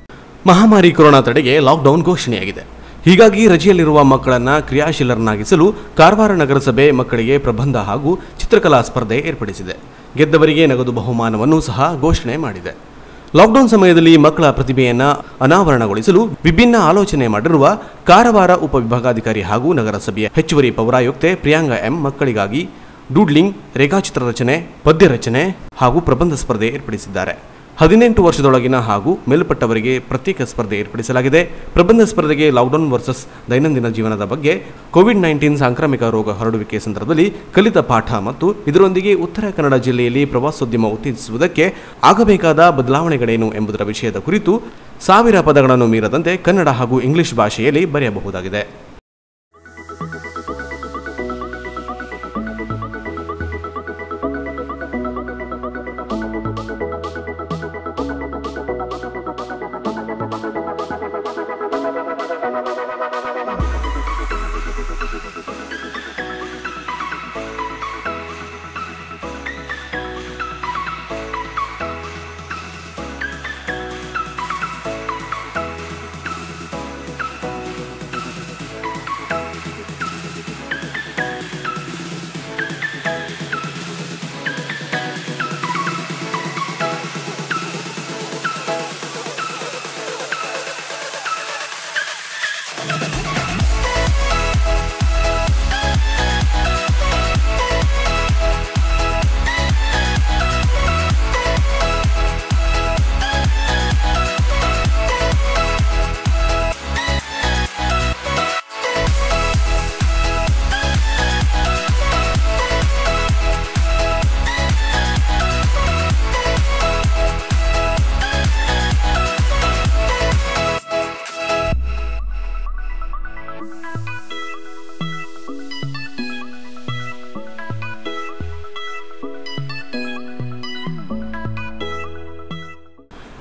ಮಹಾಮಾರಿ ಕೊರೋನಾ ತಡೆಗೆ ಲಾಕ್ಡೌನ್ ಘೋಷಣೆಯಾಗಿದೆ. ಹೀಗಾಗಿ ರಜೆಯಲ್ಲಿರುವ ಮಕ್ಕಳನ್ನು ಕ್ರಿಯಾಶೀಲರನ್ನಾಗಿಸಲು ಕಾರವಾರ ನಗರಸಭೆ ಮಕ್ಕಳಿಗೆ ಪ್ರಬಂಧ ಹಾಗೂ ಚಿತ್ರಕಲಾ ಸ್ಪರ್ಧೆ ಏರ್ಪಡಿಸಿದೆ. ಗೆದ್ದವರಿಗೆ ನಗದು ಬಹುಮಾನವನ್ನು ಸಹ ಘೋಷಣೆ ಮಾಡಿದೆ. ಲಾಕ್ಡೌನ್ ಸಮಯದಲ್ಲಿ ಮಕ್ಕಳ ಪ್ರತಿಭೆಯನ್ನು ಅನಾವರಣಗೊಳಿಸಲು ವಿಭಿನ್ನ ಆಲೋಚನೆ ಮಾಡಿರುವ ಕಾರವಾರ ಉಪವಿಭಾಗಾಧಿಕಾರಿ ಹಾಗೂ ನಗರಸಭೆಯ ಹೆಚ್ಚುವರಿ ಪೌರಾಯುಕ್ತೆ ಪ್ರಿಯಾಂಗಾ ಎಂ ಮಕ್ಕಳಿಗಾಗಿ ಡೂಡ್ಲಿಂಗ್, ರೇಖಾಚಿತ್ರ ರಚನೆ, ಪದ್ಯ ರಚನೆ ಹಾಗೂ ಪ್ರಬಂಧ ಸ್ಪರ್ಧೆ ಏರ್ಪಡಿಸಿದ್ದಾರೆ. 18 ವರ್ಷದೊಳಗಿನ ಹಾಗೂ ಮೇಲ್ಪಟ್ಟವರಿಗೆ ಪ್ರತ್ಯೇಕ ಸ್ಪರ್ಧೆ ಏರ್ಪಡಿಸಲಾಗಿದೆ. ಪ್ರಬಂಧ ಸ್ಪರ್ಧೆಗೆ ಲಾಕ್ಡೌನ್ ವರ್ಸಸ್ ದೈನಂದಿನ ಜೀವನದ ಬಗ್ಗೆ, ಕೋವಿಡ್-19 ಸಾಂಕ್ರಾಮಿಕ ರೋಗ ಹರಡುವಿಕೆ ಸಂದರ್ಭದಲ್ಲಿ ಕಲಿತ ಪಾಠ ಮತ್ತು ಇದರೊಂದಿಗೆ ಉತ್ತರ ಕನ್ನಡ ಜಿಲ್ಲೆಯಲ್ಲಿ ಪ್ರವಾಸೋದ್ಯಮ ಉತ್ತೇಜಿಸುವುದಕ್ಕೆ ಆಗಬೇಕಾದ ಬದಲಾವಣೆಗಳೇನು ಎಂಬುದರ ವಿಷಯದ ಕುರಿತು 1000 ಪದಗಳನ್ನು ಮೀರದಂತೆ ಕನ್ನಡ ಹಾಗೂ ಇಂಗ್ಲಿಷ್ ಭಾಷೆಯಲ್ಲಿ ಬರೆಯಬಹುದಾಗಿದೆ.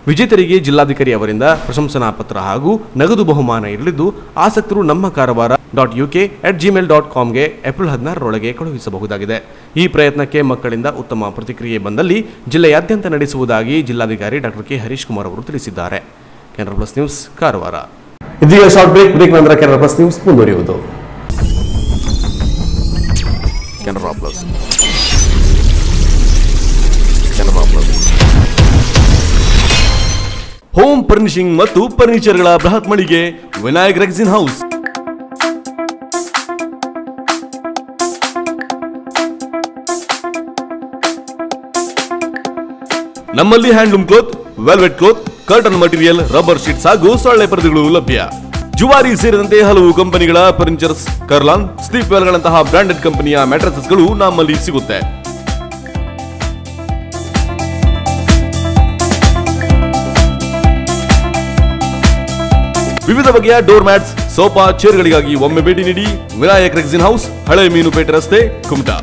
ವಿಜೇತರಿಗೆ ಜಿಲ್ಲಾಧಿಕಾರಿ ಅವರಿಂದ ಪ್ರಶಂಸನಾ ಪತ್ರ ಹಾಗೂ ನಗದು ಬಹುಮಾನ ಇರಲಿದ್ದು ಆಸಕ್ತರು ನಮ್ಮ karavara.uk@gmail.comಗೆ ಏಪ್ರಿಲ್ 16ರೊಳಗೆ ಕಳುಹಿಸಬಹುದಾಗಿದೆ. ಈ ಪ್ರಯತ್ನಕ್ಕೆ ಮಕ್ಕಳಿಂದ ಉತ್ತಮ ಪ್ರತಿಕ್ರಿಯೆ ಬಂದಲ್ಲಿ ಜಿಲ್ಲೆಯಾದ್ಯಂತ ನಡೆಸುವುದಾಗಿ ಜಿಲ್ಲಾಧಿಕಾರಿ ಡಾಕ್ಟರ್ ಕೆ ಹರೀಶ್ ಕುಮಾರ್ ಅವರು ತಿಳಿಸಿದ್ದಾರೆ. Canara plus news Karwar. ಇದೀಗ ಶಾರ್ಟ್ ಬ್ರೇಕ್ ನಂತರ ಕೆನರಾ ಪ್ಲಸ್ ನ್ಯೂಸ್ ಮುಂದುವರಿಯುವುದು. ಕೆನರಾ ಪ್ಲಸ್ ಹೋಮ್ ಫರ್ನಿಶಿಂಗ್ ಮತ್ತು ಫರ್ನಿಚರ್ಗಳ ಬೃಹತ್ ಮಳಿಗೆ ವಿನಾಯಕ್ ರೆಕ್ಸಿನ್ ಹೌಸ್. ನಮ್ಮಲ್ಲಿ handloom cloth, velvet cloth, curtain material, rubber sheets ಹಾಗೂ ಸೊಳ್ಳೆ ಪರದೆಗಳು ಲಭ್ಯ. ಜುವಾರಿ ಸೇರಿದಂತೆ ಹಲವು ಕಂಪನಿಗಳ ಫರ್ನಿಚರ್ಸ್, ಕರ್ಲಾನ್, ಸ್ಲೀಪ್ ವೆಲ್ಗಳಂತಹ ಬ್ರಾಂಡೆಡ್ ಕಂಪನಿಯ ಮ್ಯಾಟ್ರೆಸಸ್ಗಳು ನಮ್ಮಲ್ಲಿ ಸಿಗುತ್ತೆ. ವಿವಿಧ ಬಗೆಯ ಡೋರ್ ಮ್ಯಾಟ್ಸ್, ಸೋಫಾ, ಚೇರ್ಗಳಿಗಾಗಿ ಒಮ್ಮೆ ಭೇಟಿ ನೀಡಿ. ವಿನಾಯಕ್ ರೆಕ್ಸಿನ್ ಹೌಸ್, ಹಳೆ ಮೀನುಪೇಟೆ ರಸ್ತೆ, Kumta.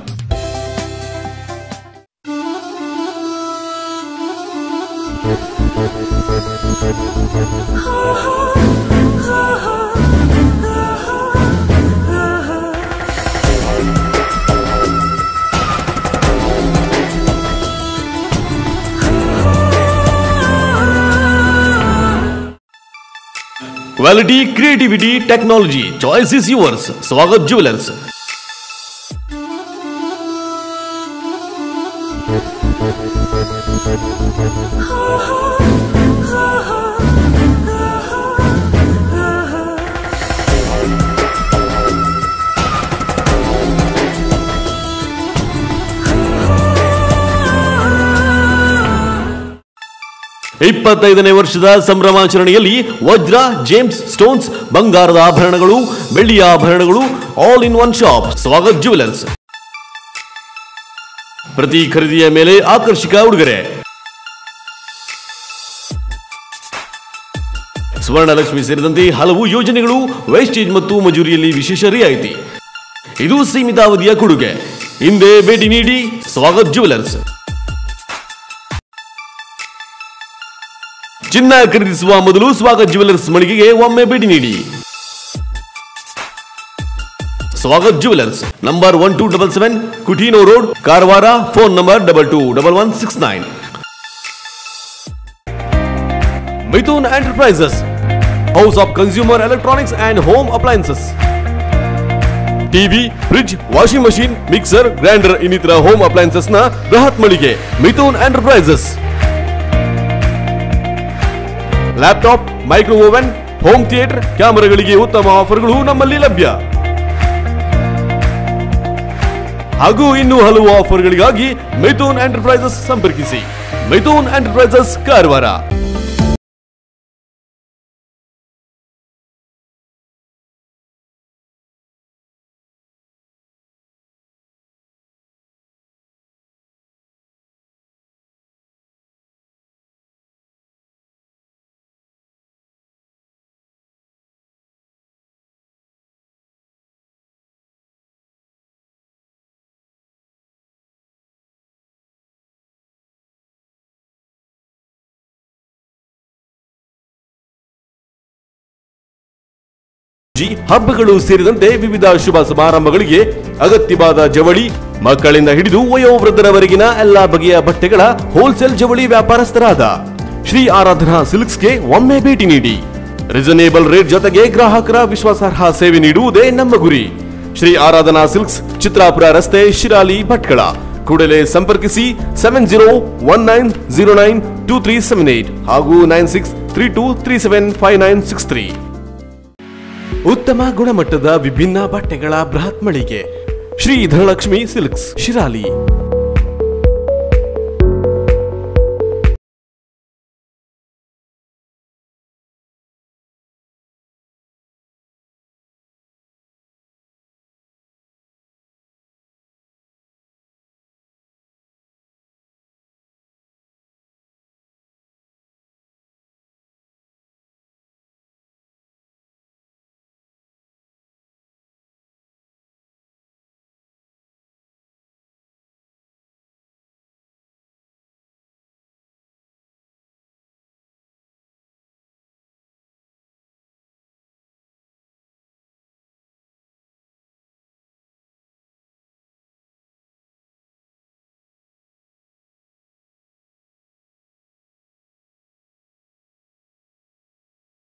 Quality, creativity, technology. Choice is yours. Swagat Jewelers. ಇಪ್ಪತ್ತೈದನೇ ವರ್ಷದ ಸಂಭ್ರಮಾಚರಣೆಯಲ್ಲಿ ವಜ್ರ, ಜೇಮ್ಸ್ ಸ್ಟೋನ್ಸ್, ಬಂಗಾರದ ಆಭರಣಗಳು, ಬೆಳ್ಳಿಯ ಆಭರಣಗಳು, all in one shop. Swagat jewellers. ಪ್ರತಿ ಖರೀದಿಯ ಮೇಲೆ ಆಕರ್ಷಕ ಉಡುಗೊರೆ. ಸ್ವರ್ಣಲಕ್ಷ್ಮಿ ಸೇರಿದಂತೆ ಹಲವು ಯೋಜನೆಗಳು, ವೇಸ್ಟೇಜ್ ಮತ್ತು ಮಜೂರಿಯಲ್ಲಿ ವಿಶೇಷ ರಿಯಾಯಿತಿ. ಇದು ಸೀಮಿತ ಅವಧಿಯ ಕೊಡುಗೆ. ಹಿಂದೆ ಭೇಟಿ ನೀಡಿ. ಸ್ವಾಗತ್ ಜ್ಯುವೆಲರ್ಸ್. ಚಿನ್ನ ಖರೀದಿಸುವ ಮೊದಲು ಸ್ವಾಗತ್ ಜ್ಯುವೆಲರ್ಸ್ ಮಳಿಗೆಗೆ ಒಮ್ಮೆ ಭೇಟಿ ನೀಡಿ. Swagat jewellers, number 1277 Coutinho road, Karwar. Phone number 221169. Mithun enterprises, house of consumer electronics and home appliances. TV, fridge, washing machine, mixer, grinder ಇನ್ನಿತರ ಹೋಮ್ ಅಪ್ಲಯನ್ಸಸ್ ನ ಬೃಹತ್ ಮಳಿಗೆ Mithun enterprises. Laptop, micro oven, home theatre, ಕ್ಯಾಮೆರಾಗಳಿಗೆ ಉತ್ತಮ ಆಫರ್ಗಳು ನಮ್ಮಲ್ಲಿ ಲಭ್ಯ. ಹಾಗೂ ಇನ್ನೂ ಹಲವು ಆಫರ್ಗಳಿಗಾಗಿ ಮಿಥುನ್ ಎಂಟರ್ಪ್ರೈಸಸ್ ಸಂಪರ್ಕಿಸಿ. ಮಿಥುನ್ ಎಂಟರ್ಪ್ರೈಸಸ್, ಕಾರವಾರ. ಹಬ್ಬಗಳು ಸೇರಿದಂತೆ ವಿವಿಧ ಶುಭ ಸಮಾರಂಭಗಳಿಗೆ ಅಗತ್ಯವಾದ ಜವಳಿ, ಮಕ್ಕಳಿಂದ ಹಿಡಿದು ವಯೋವೃದ್ಧರವರೆಗಿನ ಎಲ್ಲಾ ಬಗೆಯ ಬಟ್ಟೆಗಳ ಹೋಲ್ಸೇಲ್ ಜವಳಿ ವ್ಯಾಪಾರಸ್ಥರಾದ ಶ್ರೀ ಆರಾಧನಾ ಸಿಲ್ಕ್ಸ್ಗೆ ಒಮ್ಮೆ ಭೇಟಿ ನೀಡಿ. ರೀಸನೇಬಲ್ ರೇಟ್ ಜೊತೆಗೆ ಗ್ರಾಹಕರ ವಿಶ್ವಾಸಾರ್ಹ ಸೇವೆ ನೀಡುವುದೇ ನಮ್ಮ ಗುರಿ. ಶ್ರೀ ಆರಾಧನಾ ಸಿಲ್ಕ್ಸ್, ಚಿತ್ರಾಪುರ ರಸ್ತೆ, ಶಿರಾಲಿ, ಭಟ್ಕಳ. ಕೂಡಲೇ ಸಂಪರ್ಕಿಸಿ 7019092378 ಹಾಗೂ 9632375963. ಉತ್ತಮ ಗುಣಮಟ್ಟದ ವಿಭಿನ್ನ ಬಟ್ಟೆಗಳ ಬೃಹತ್ ಮಳಿಗೆ ಶ್ರೀ ಧನಲಕ್ಷ್ಮಿ ಸಿಲ್ಕ್ಸ್, ಶಿರಾಲಿ.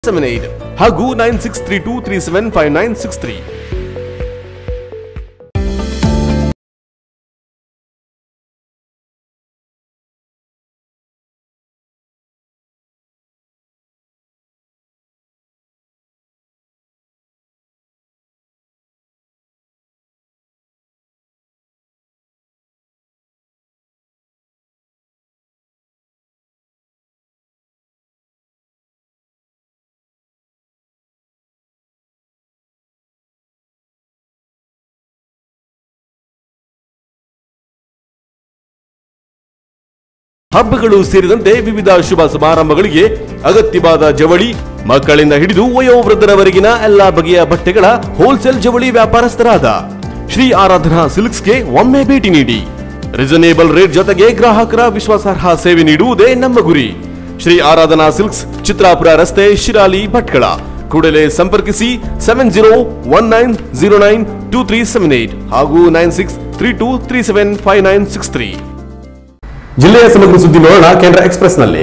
2378 ಹಾಗೂ 9632375963. ಹಬ್ಬಗಳು ಸೇರಿದಂತೆ ವಿವಿಧ ಶುಭ ಸಮಾರಂಭಗಳಿಗೆ ಅಗತ್ಯವಾದ ಜವಳಿ, ಮಕ್ಕಳಿಂದ ಹಿಡಿದು ವಯೋವೃದ್ಧರವರೆಗಿನ ಎಲ್ಲಾ ಬಗೆಯ ಬಟ್ಟೆಗಳ ಹೋಲ್ಸೇಲ್ ಜವಳಿ ವ್ಯಾಪಾರಸ್ಥರಾದ ಶ್ರೀ ಆರಾಧನಾ ಸಿಲ್ಕ್ಸ್ಗೆ ಒಮ್ಮೆ ಭೇಟಿ ನೀಡಿ. ರೀಸನೇಬಲ್ ರೇಟ್ ಜೊತೆಗೆ ಗ್ರಾಹಕರ ವಿಶ್ವಾಸಾರ್ಹ ಸೇವೆ ನೀಡುವುದೇ ನಮ್ಮ ಗುರಿ. ಶ್ರೀ ಆರಾಧನಾ ಸಿಲ್ಕ್ಸ್, ಚಿತ್ರಾಪುರ ರಸ್ತೆ, ಶಿರಾಲಿ, ಭಟ್ಕಳ. ಕೂಡಲೇ ಸಂಪರ್ಕಿಸಿ 7019092378 ಹಾಗೂ 9632375963. ಜಿಲ್ಲೆಯ ಸಮಗ್ರ ಸುದ್ದಿ ನೋಡೋಣ ಕೇಂದ್ರ ಎಕ್ಸ್‌ಪ್ರೆಸ್‌ನಲ್ಲಿ.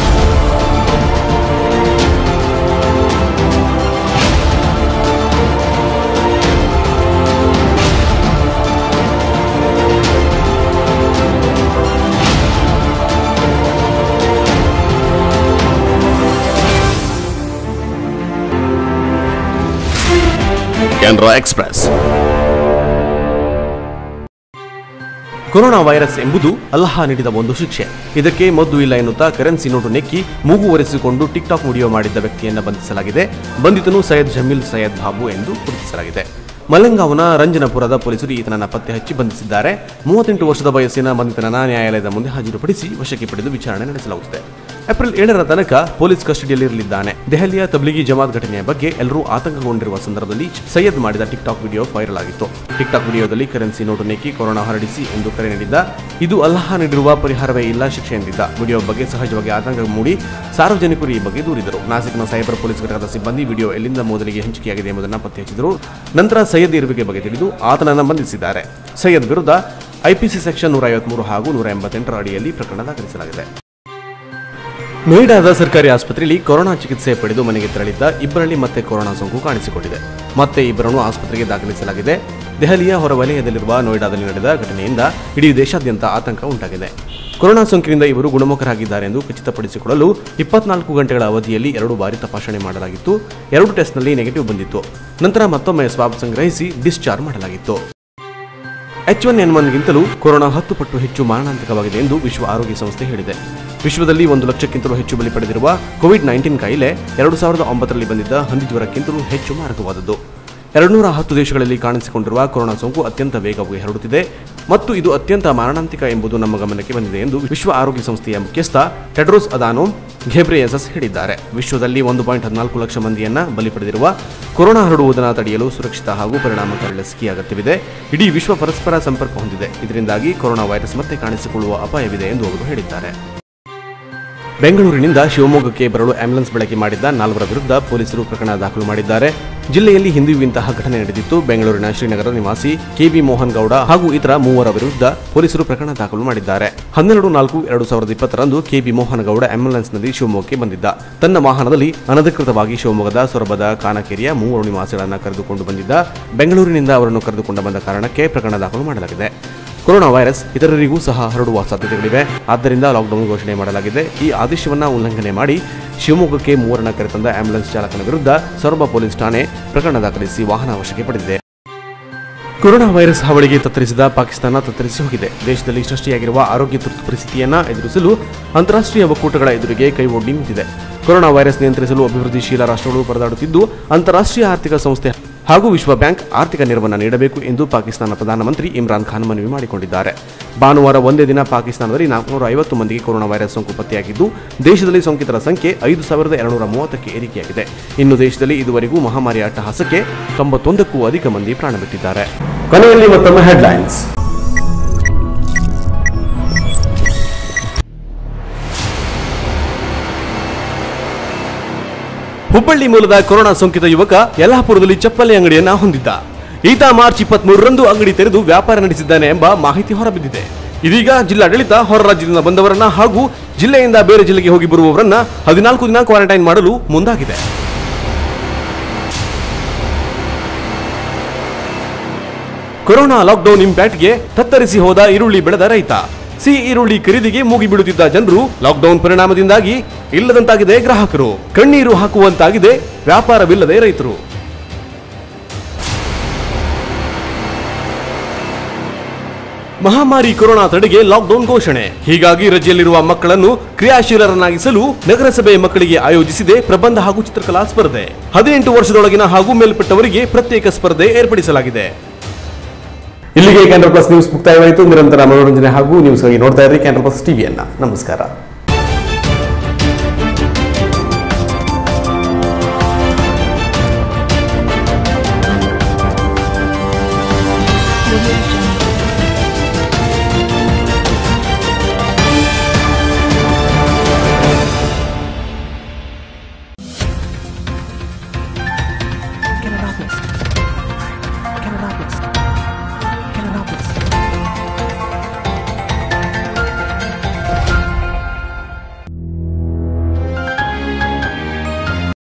ಕೇಂದ್ರ ಎಕ್ಸ್‌ಪ್ರೆಸ್. ಕೊರೋನಾ ವೈರಸ್ ಎಂಬುದು ಅಲ್ಲಾಹ ನೀಡಿದ ಒಂದು ಶಿಕ್ಷೆ. ಇದಕ್ಕೆ ಮದ್ದು ಇಲ್ಲ ಎನ್ನುತ್ತಾ ಕರೆನ್ಸಿ ನೋಟು ನೆಕ್ಕಿ ಮೂಗು ಒರೆಸಿಕೊಂಡು ಟಿಕ್ಟಾಕ್ ವಿಡಿಯೋ ಮಾಡಿದ್ದ ವ್ಯಕ್ತಿಯನ್ನು ಬಂಧಿಸಲಾಗಿದೆ. ಬಂಧಿತನು ಸೈಯದ್ ಜಮೀಲ್ ಸೈಯದ್ ಬಾಬು ಎಂದು ಗುರುತಿಸಲಾಗಿದೆ. ಮಲೆಂಗಾವ್ನ ರಂಜನಪುರದ ಪೊಲೀಸರು ಈತನನ್ನು ಪತ್ತೆ ಹಚ್ಚಿ ಬಂಧಿಸಿದ್ದಾರೆ. 38 ವರ್ಷದ ವಯಸ್ಸಿನ ಬಂಧಿತನನ್ನು ನ್ಯಾಯಾಲಯದ ಮುಂದೆ ಹಾಜರುಪಡಿಸಿ ವಶಕ್ಕೆ ಪಡೆದು ವಿಚಾರಣೆ ನಡೆಸಲಾಗುತ್ತದೆ. ಏಪ್ರಿಲ್ 7ರ ತನಕ ಪೊಲೀಸ್ ಕಸ್ಟಡಿಯಲ್ಲಿರಲಿದ್ದಾನೆ. ದೆಹಲಿಯ ತಬ್ಲಿಗಿ ಜಮಾತ್ ಘಟನೆಯ ಬಗ್ಗೆ ಎಲ್ಲರೂ ಆತಂಕಗೊಂಡಿರುವ ಸಂದರ್ಭದಲ್ಲಿ ಸೈಯದ್ ಮಾಡಿದ ಟಿಕ್ಟಾಕ್ ವಿಡಿಯೋ ವೈರಲ್ ಆಗಿತ್ತು. ಟಿಕ್ಟಾಕ್ ವಿಡಿಯೋದಲ್ಲಿ ಕರೆನ್ಸಿ ನೋಟು ನೆಕ್ಕಿ ಕೊರೋನಾ ಹರಡಿಸಿ ಎಂದು ಕರೆ ನೀಡಿದ್ದ. ಇದು ಅಲ್ಲಾಹ ನೀಡಿರುವ ಪರಿಹಾರವೇ ಇಲ್ಲ, ಶಿಕ್ಷೆ ಎಂದಿದ್ದ. ವಿಡಿಯೋ ಬಗ್ಗೆ ಸಹಜವಾಗಿ ಆತಂಕ ಮೂಡಿ ಸಾರ್ವಜನಿಕರು ಈ ಬಗ್ಗೆ ದೂರಿದರು. ನಾಸಿಕ್ನ ಸೈಬರ್ ಪೊಲೀಸ್ ಘಟಕದ ಸಿಬ್ಬಂದಿ ವಿಡಿಯೋ ಎಲ್ಲಿಂದ ಮೊದಲಿಗೆ ಹಂಚಿಕೆಯಾಗಿದೆ ಎಂಬುದನ್ನು ಪತ್ತೆ ಹಚ್ಚಿದರು. ನಂತರ ಸೈಯದ್ ಇರುವಿಕೆ ಬಗ್ಗೆ ತಿಳಿದು ಆತನನ್ನು ಬಂಧಿಸಿದ್ದಾರೆ. ಸೈಯದ್ ವಿರುದ್ಧ ಐಪಿಸಿ ಸೆಕ್ಷನ್ 153 ಹಾಗೂ 188ರ ಅಡಿಯಲ್ಲಿ ಪ್ರಕರಣ ದಾಖಲಿಸಲಾಗಿದೆ. ನೋಯ್ಡಾದ ಸರ್ಕಾರಿ ಆಸ್ಪತ್ರೆಯಲ್ಲಿ ಕೊರೋನಾ ಚಿಕಿತ್ಸೆ ಪಡೆದು ಮನೆಗೆ ತೆರಳಿದ್ದ ಇಬ್ಬರಲ್ಲಿ ಮತ್ತೆ ಕೊರೋನಾ ಸೋಂಕು ಕಾಣಿಸಿಕೊಂಡಿದೆ. ಮತ್ತೆ ಇಬ್ಬರನ್ನು ಆಸ್ಪತ್ರೆಗೆ ದಾಖಲಿಸಲಾಗಿದೆ. ದೆಹಲಿಯ ಹೊರವಲಯದಲ್ಲಿರುವ ನೋಯ್ಡಾದಲ್ಲಿ ನಡೆದ ಘಟನೆಯಿಂದ ಇಡೀ ದೇಶಾದ್ಯಂತ ಆತಂಕ ಉಂಟಾಗಿದೆ. ಕೊರೋನಾ ಸೋಂಕಿನಿಂದ ಇವರು ಗುಣಮುಖರಾಗಿದ್ದಾರೆ ಎಂದು ಖಚಿತಪಡಿಸಿಕೊಳ್ಳಲು 24 ಗಂಟೆಗಳ ಅವಧಿಯಲ್ಲಿ 2 ಬಾರಿ ತಪಾಸಣೆ ಮಾಡಲಾಗಿತ್ತು. 2 ಟೆಸ್ಟ್ನಲ್ಲಿ ನೆಗೆಟಿವ್ ಬಂದಿತ್ತು. ನಂತರ ಮತ್ತೊಮ್ಮೆ ಸ್ವಾಬ್ ಸಂಗ್ರಹಿಸಿ ಡಿಸ್ಚಾರ್ಜ್ ಮಾಡಲಾಗಿತ್ತು. H1N1ಗಿಂತಲೂ ಕೊರೋನಾ 10 ಪಟ್ಟು ಹೆಚ್ಚು ಮಾರಣಾಂತಿಕವಾಗಿದೆ ಎಂದು ವಿಶ್ವ ಆರೋಗ್ಯ ಸಂಸ್ಥೆ ಹೇಳಿದೆ. ವಿಶ್ವದಲ್ಲಿ 1 ಲಕ್ಷಕ್ಕಿಂತಲೂ ಹೆಚ್ಚು ಬಲಿ ಪಡೆದಿರುವ ಕೋವಿಡ್-19 ಕಾಯಿಲೆ 2009ರಲ್ಲಿ ಬಂದಿದ್ದ ಹಂದಿ ಜ್ವರಕ್ಕಿಂತಲೂ ಹೆಚ್ಚು ಮಾರಕವಾದದ್ದು. 210 ದೇಶಗಳಲ್ಲಿ ಕಾಣಿಸಿಕೊಂಡಿರುವ ಕೊರೋನಾ ಸೋಂಕು ಅತ್ಯಂತ ವೇಗವಾಗಿ ಹರಡುತ್ತಿದೆ ಮತ್ತು ಇದು ಅತ್ಯಂತ ಮಾರಣಾಂತಿಕ ಎಂಬುದು ನಮ್ಮ ಗಮನಕ್ಕೆ ಬಂದಿದೆ ಎಂದು ವಿಶ್ವ ಆರೋಗ್ಯ ಸಂಸ್ಥೆಯ ಮುಖ್ಯಸ್ಥ ಟೆಡ್ರೋಸ್ ಅದಾನೋಮ್ ಘೆಬ್ರೆಯೆಸಸ್ ಹೇಳಿದ್ದಾರೆ. ವಿಶ್ವದಲ್ಲಿ 1.14 ಲಕ್ಷ ಮಂದಿಯನ್ನ ಬಲಿ ಪಡೆದಿರುವ ಕೊರೋನಾ ಹರಡುವುದನ್ನು ತಡೆಯಲು ಸುರಕ್ಷಿತ ಹಾಗೂ ಪರಿಣಾಮಕಾರಿ ಲಸಿಕೆ ಅಗತ್ಯವಿದೆ. ಇಡೀ ವಿಶ್ವ ಪರಸ್ಪರ ಸಂಪರ್ಕ ಹೊಂದಿದೆ. ಇದರಿಂದಾಗಿ ಕೊರೋನಾ ವೈರಸ್ ಮತ್ತೆ ಕಾಣಿಸಿಕೊಳ್ಳುವ ಅಪಾಯವಿದೆ ಎಂದು ಅವರು ಹೇಳಿದ್ದಾರೆ. ಬೆಂಗಳೂರಿನಿಂದ ಶಿವಮೊಗ್ಗಕ್ಕೆ ಬರಲು ಆಂಬ್ಯುಲೆನ್ಸ್ ಬಳಕೆ ಮಾಡಿದ್ದ 4 ವಿರುದ್ಧ ಪೊಲೀಸರು ಪ್ರಕರಣ ದಾಖಲು ಮಾಡಿದ್ದಾರೆ. ಜಿಲ್ಲೆಯಲ್ಲಿ ಹಿಂದೆಯೂ ಇಂತಹ ಘಟನೆ ನಡೆದಿತ್ತು. ಬೆಂಗಳೂರಿನ ಶ್ರೀನಗರ ನಿವಾಸಿ ಕೆಬಿ ಮೋಹನ್ ಗೌಡ ಹಾಗೂ ಇತರ 3 ವಿರುದ್ಧ ಪೊಲೀಸರು ಪ್ರಕರಣ ದಾಖಲು ಮಾಡಿದ್ದಾರೆ. 12/4/2020ರಂದು ಕೆಬಿ ಮೋಹನ್ ಗೌಡ ಆಂಬ್ಯುಲೆನ್ಸ್ನಲ್ಲಿ ಶಿವಮೊಗ್ಗಕ್ಕೆ ಬಂದಿದ್ದ. ತನ್ನ ವಾಹನದಲ್ಲಿ ಅನಧಿಕೃತವಾಗಿ ಶಿವಮೊಗ್ಗದ ಸೊರಬದ ಕಾನಕೆರೆಯ 3 ನಿವಾಸಿಗಳನ್ನು ಕರೆದುಕೊಂಡು ಬಂದಿದ್ದ. ಬೆಂಗಳೂರಿನಿಂದ ಅವರನ್ನು ಕರೆದುಕೊಂಡು ಬಂದ ಕಾರಣಕ್ಕೆ ಪ್ರಕರಣ ದಾಖಲು ಮಾಡಲಾಗಿದೆ. ಕೊರೋನಾ ವೈರಸ್ ಇತರರಿಗೂ ಸಹ ಹರಡುವ ಸಾಧ್ಯತೆಗಳಿವೆ. ಆದ್ದರಿಂದ ಲಾಕ್ಡೌನ್ ಘೋಷಣೆ ಮಾಡಲಾಗಿದೆ. ಈ ಆದೇಶವನ್ನು ಉಲ್ಲಂಘನೆ ಮಾಡಿ ಶಿವಮೊಗ್ಗಕ್ಕೆ 3 ಕರೆತಂದ ಆಂಬ್ಯುಲೆನ್ಸ್ ಚಾಲಕನ ವಿರುದ್ಧ ಸೊರಬ ಪೊಲೀಸ್ ಠಾಣೆ ಪ್ರಕರಣ ದಾಖಲಿಸಿ ವಾಹನ ವಶಕ್ಕೆ ಪಡೆದಿದೆ. ಕೊರೋನಾ ವೈರಸ್ ಹಾವಳಿಗೆ ತತ್ತರಿಸಿದ ಪಾಕಿಸ್ತಾನ ತತ್ತರಿಸಿ ಹೋಗಿದೆ. ದೇಶದಲ್ಲಿ ಸೃಷ್ಟಿಯಾಗಿರುವ ಆರೋಗ್ಯ ತುರ್ತು ಪರಿಸ್ಥಿತಿಯನ್ನು ಎದುರಿಸಲು ಅಂತಾರಾಷ್ಟ್ರೀಯ ಒಕ್ಕೂಟಗಳ ಎದುರಿಗೆ ಕೈ ಒಡ್ಡಿ ನಿಂತಿದೆ. ಕೊರೋನಾ ವೈರಸ್ ನಿಯಂತ್ರಿಸಲು ಅಭಿವೃದ್ಧಿಶೀಲ ರಾಷ್ಟ್ರಗಳು ಪರದಾಡುತ್ತಿದ್ದು ಅಂತಾರಾಷ್ಟ್ರೀಯ ಆರ್ಥಿಕ ಸಂಸ್ಥೆ ಹಾಗೂ ವಿಶ್ವ ಬ್ಯಾಂಕ್ ಆರ್ಥಿಕ ನೆರವನ್ನು ನೀಡಬೇಕು ಎಂದು ಪಾಕಿಸ್ತಾನ ಪ್ರಧಾನಮಂತ್ರಿ ಇಮ್ರಾನ್ ಖಾನ್ ಮನವಿ ಮಾಡಿಕೊಂಡಿದ್ದಾರೆ. ಭಾನುವಾರ ಒಂದೇ ದಿನ ಪಾಕಿಸ್ತಾನದಲ್ಲಿ 450 ಮಂದಿಗೆ ಕೊರೋನಾ ವೈರಸ್ ಸೋಂಕು ಪತ್ತೆಯಾಗಿದ್ದು ದೇಶದಲ್ಲಿ ಸೋಂಕಿತರ ಸಂಖ್ಯೆ 5230ಕ್ಕೆ ಏರಿಕೆಯಾಗಿದೆ. ಇನ್ನು ದೇಶದಲ್ಲಿ ಇದುವರೆಗೂ ಮಹಾಮಾರಿ ಅಟ್ಟಹಾಸಕ್ಕೆ 91ಕ್ಕೂ ಅಧಿಕ ಮಂದಿ ಪ್ರಾಣ ಬಿಟ್ಟಿದ್ದಾರೆ. ಕೊನೆಯಲ್ಲಿ ಮತ್ತೊಮ್ಮೆ ಹೆಡ್ಲೈನ್ಸ್. ಹುಬ್ಬಳ್ಳಿ ಮೂಲದ ಕೊರೋನಾ ಸೋಂಕಿತ ಯುವಕ ಯಲ್ಲಾಪುರದಲ್ಲಿ ಚಪ್ಪಲಿ ಅಂಗಡಿಯನ್ನ ಹೊಂದಿದ್ದ. ಈತ ಮಾರ್ಚ್ 23ರಂದು ಅಂಗಡಿ ತೆರೆದು ವ್ಯಾಪಾರ ನಡೆಸಿದ್ದಾನೆ ಎಂಬ ಮಾಹಿತಿ ಹೊರಬಿದ್ದಿದೆ. ಇದೀಗ ಜಿಲ್ಲಾಡಳಿತ ಹೊರ ರಾಜ್ಯದಿಂದ ಬಂದವರನ್ನ ಹಾಗೂ ಜಿಲ್ಲೆಯಿಂದ ಬೇರೆ ಜಿಲ್ಲೆಗೆ ಹೋಗಿ ಬರುವವರನ್ನ 14 ದಿನ ಕ್ವಾರಂಟೈನ್ ಮಾಡಲು ಮುಂದಾಗಿದೆ. ಕೊರೋನಾ ಲಾಕ್ಡೌನ್ ಇಂಪ್ಯಾಕ್ಟ್ಗೆ ತತ್ತರಿಸಿ ಹೋದ ಈರುಳ್ಳಿ ಬೆಳೆದ ರೈತ. ಸಿಹಿ ಈರುಳ್ಳಿ ಖರೀದಿಗೆ ಮುಗಿಬೀಳುತ್ತಿದ್ದ ಜನರು ಲಾಕ್ಡೌನ್ ಪರಿಣಾಮದಿಂದಾಗಿ ಇಲ್ಲದಂತಾಗಿದೆ ಗ್ರಾಹಕರು. ಕಣ್ಣೀರು ಹಾಕುವಂತಾಗಿದೆ ವ್ಯಾಪಾರವಿಲ್ಲದೆ ರೈತರು. ಮಹಾಮಾರಿ ಕೊರೋನಾ ತಡೆಗೆ ಲಾಕ್ಡೌನ್ ಘೋಷಣೆ. ಹೀಗಾಗಿ ರಜೆಯಲ್ಲಿರುವ ಮಕ್ಕಳನ್ನು ಕ್ರಿಯಾಶೀಲರನ್ನಾಗಿಸಲು ನಗರಸಭೆ ಮಕ್ಕಳಿಗೆ ಆಯೋಜಿಸಿದೆ ಪ್ರಬಂಧ ಹಾಗೂ ಚಿತ್ರಕಲಾ ಸ್ಪರ್ಧೆ. 18 ವರ್ಷದೊಳಗಿನ ಹಾಗೂ ಮೇಲ್ಪಟ್ಟವರಿಗೆ ಪ್ರತ್ಯೇಕ ಸ್ಪರ್ಧೆ ಏರ್ಪಡಿಸಲಾಗಿದೆ. ಇಲ್ಲಿಗೆ ಕ್ಯಾನ್ಸರ್ ಪ್ಲಸ್ ನ್ಯೂಸ್ ಮುಕ್ತಾಯವಾಯಿತು. ನಿರಂತರ ಮನೋರಂಜನೆ ಹಾಗೂ ನ್ಯೂಸ್ಗಾಗಿ ನೋಡ್ತಾ ಇರಿ ಕ್ಯಾನ್ಸರ್ ಪ್ಲಸ್ ಟಿವಿಯನ್ನ. ನಮಸ್ಕಾರ.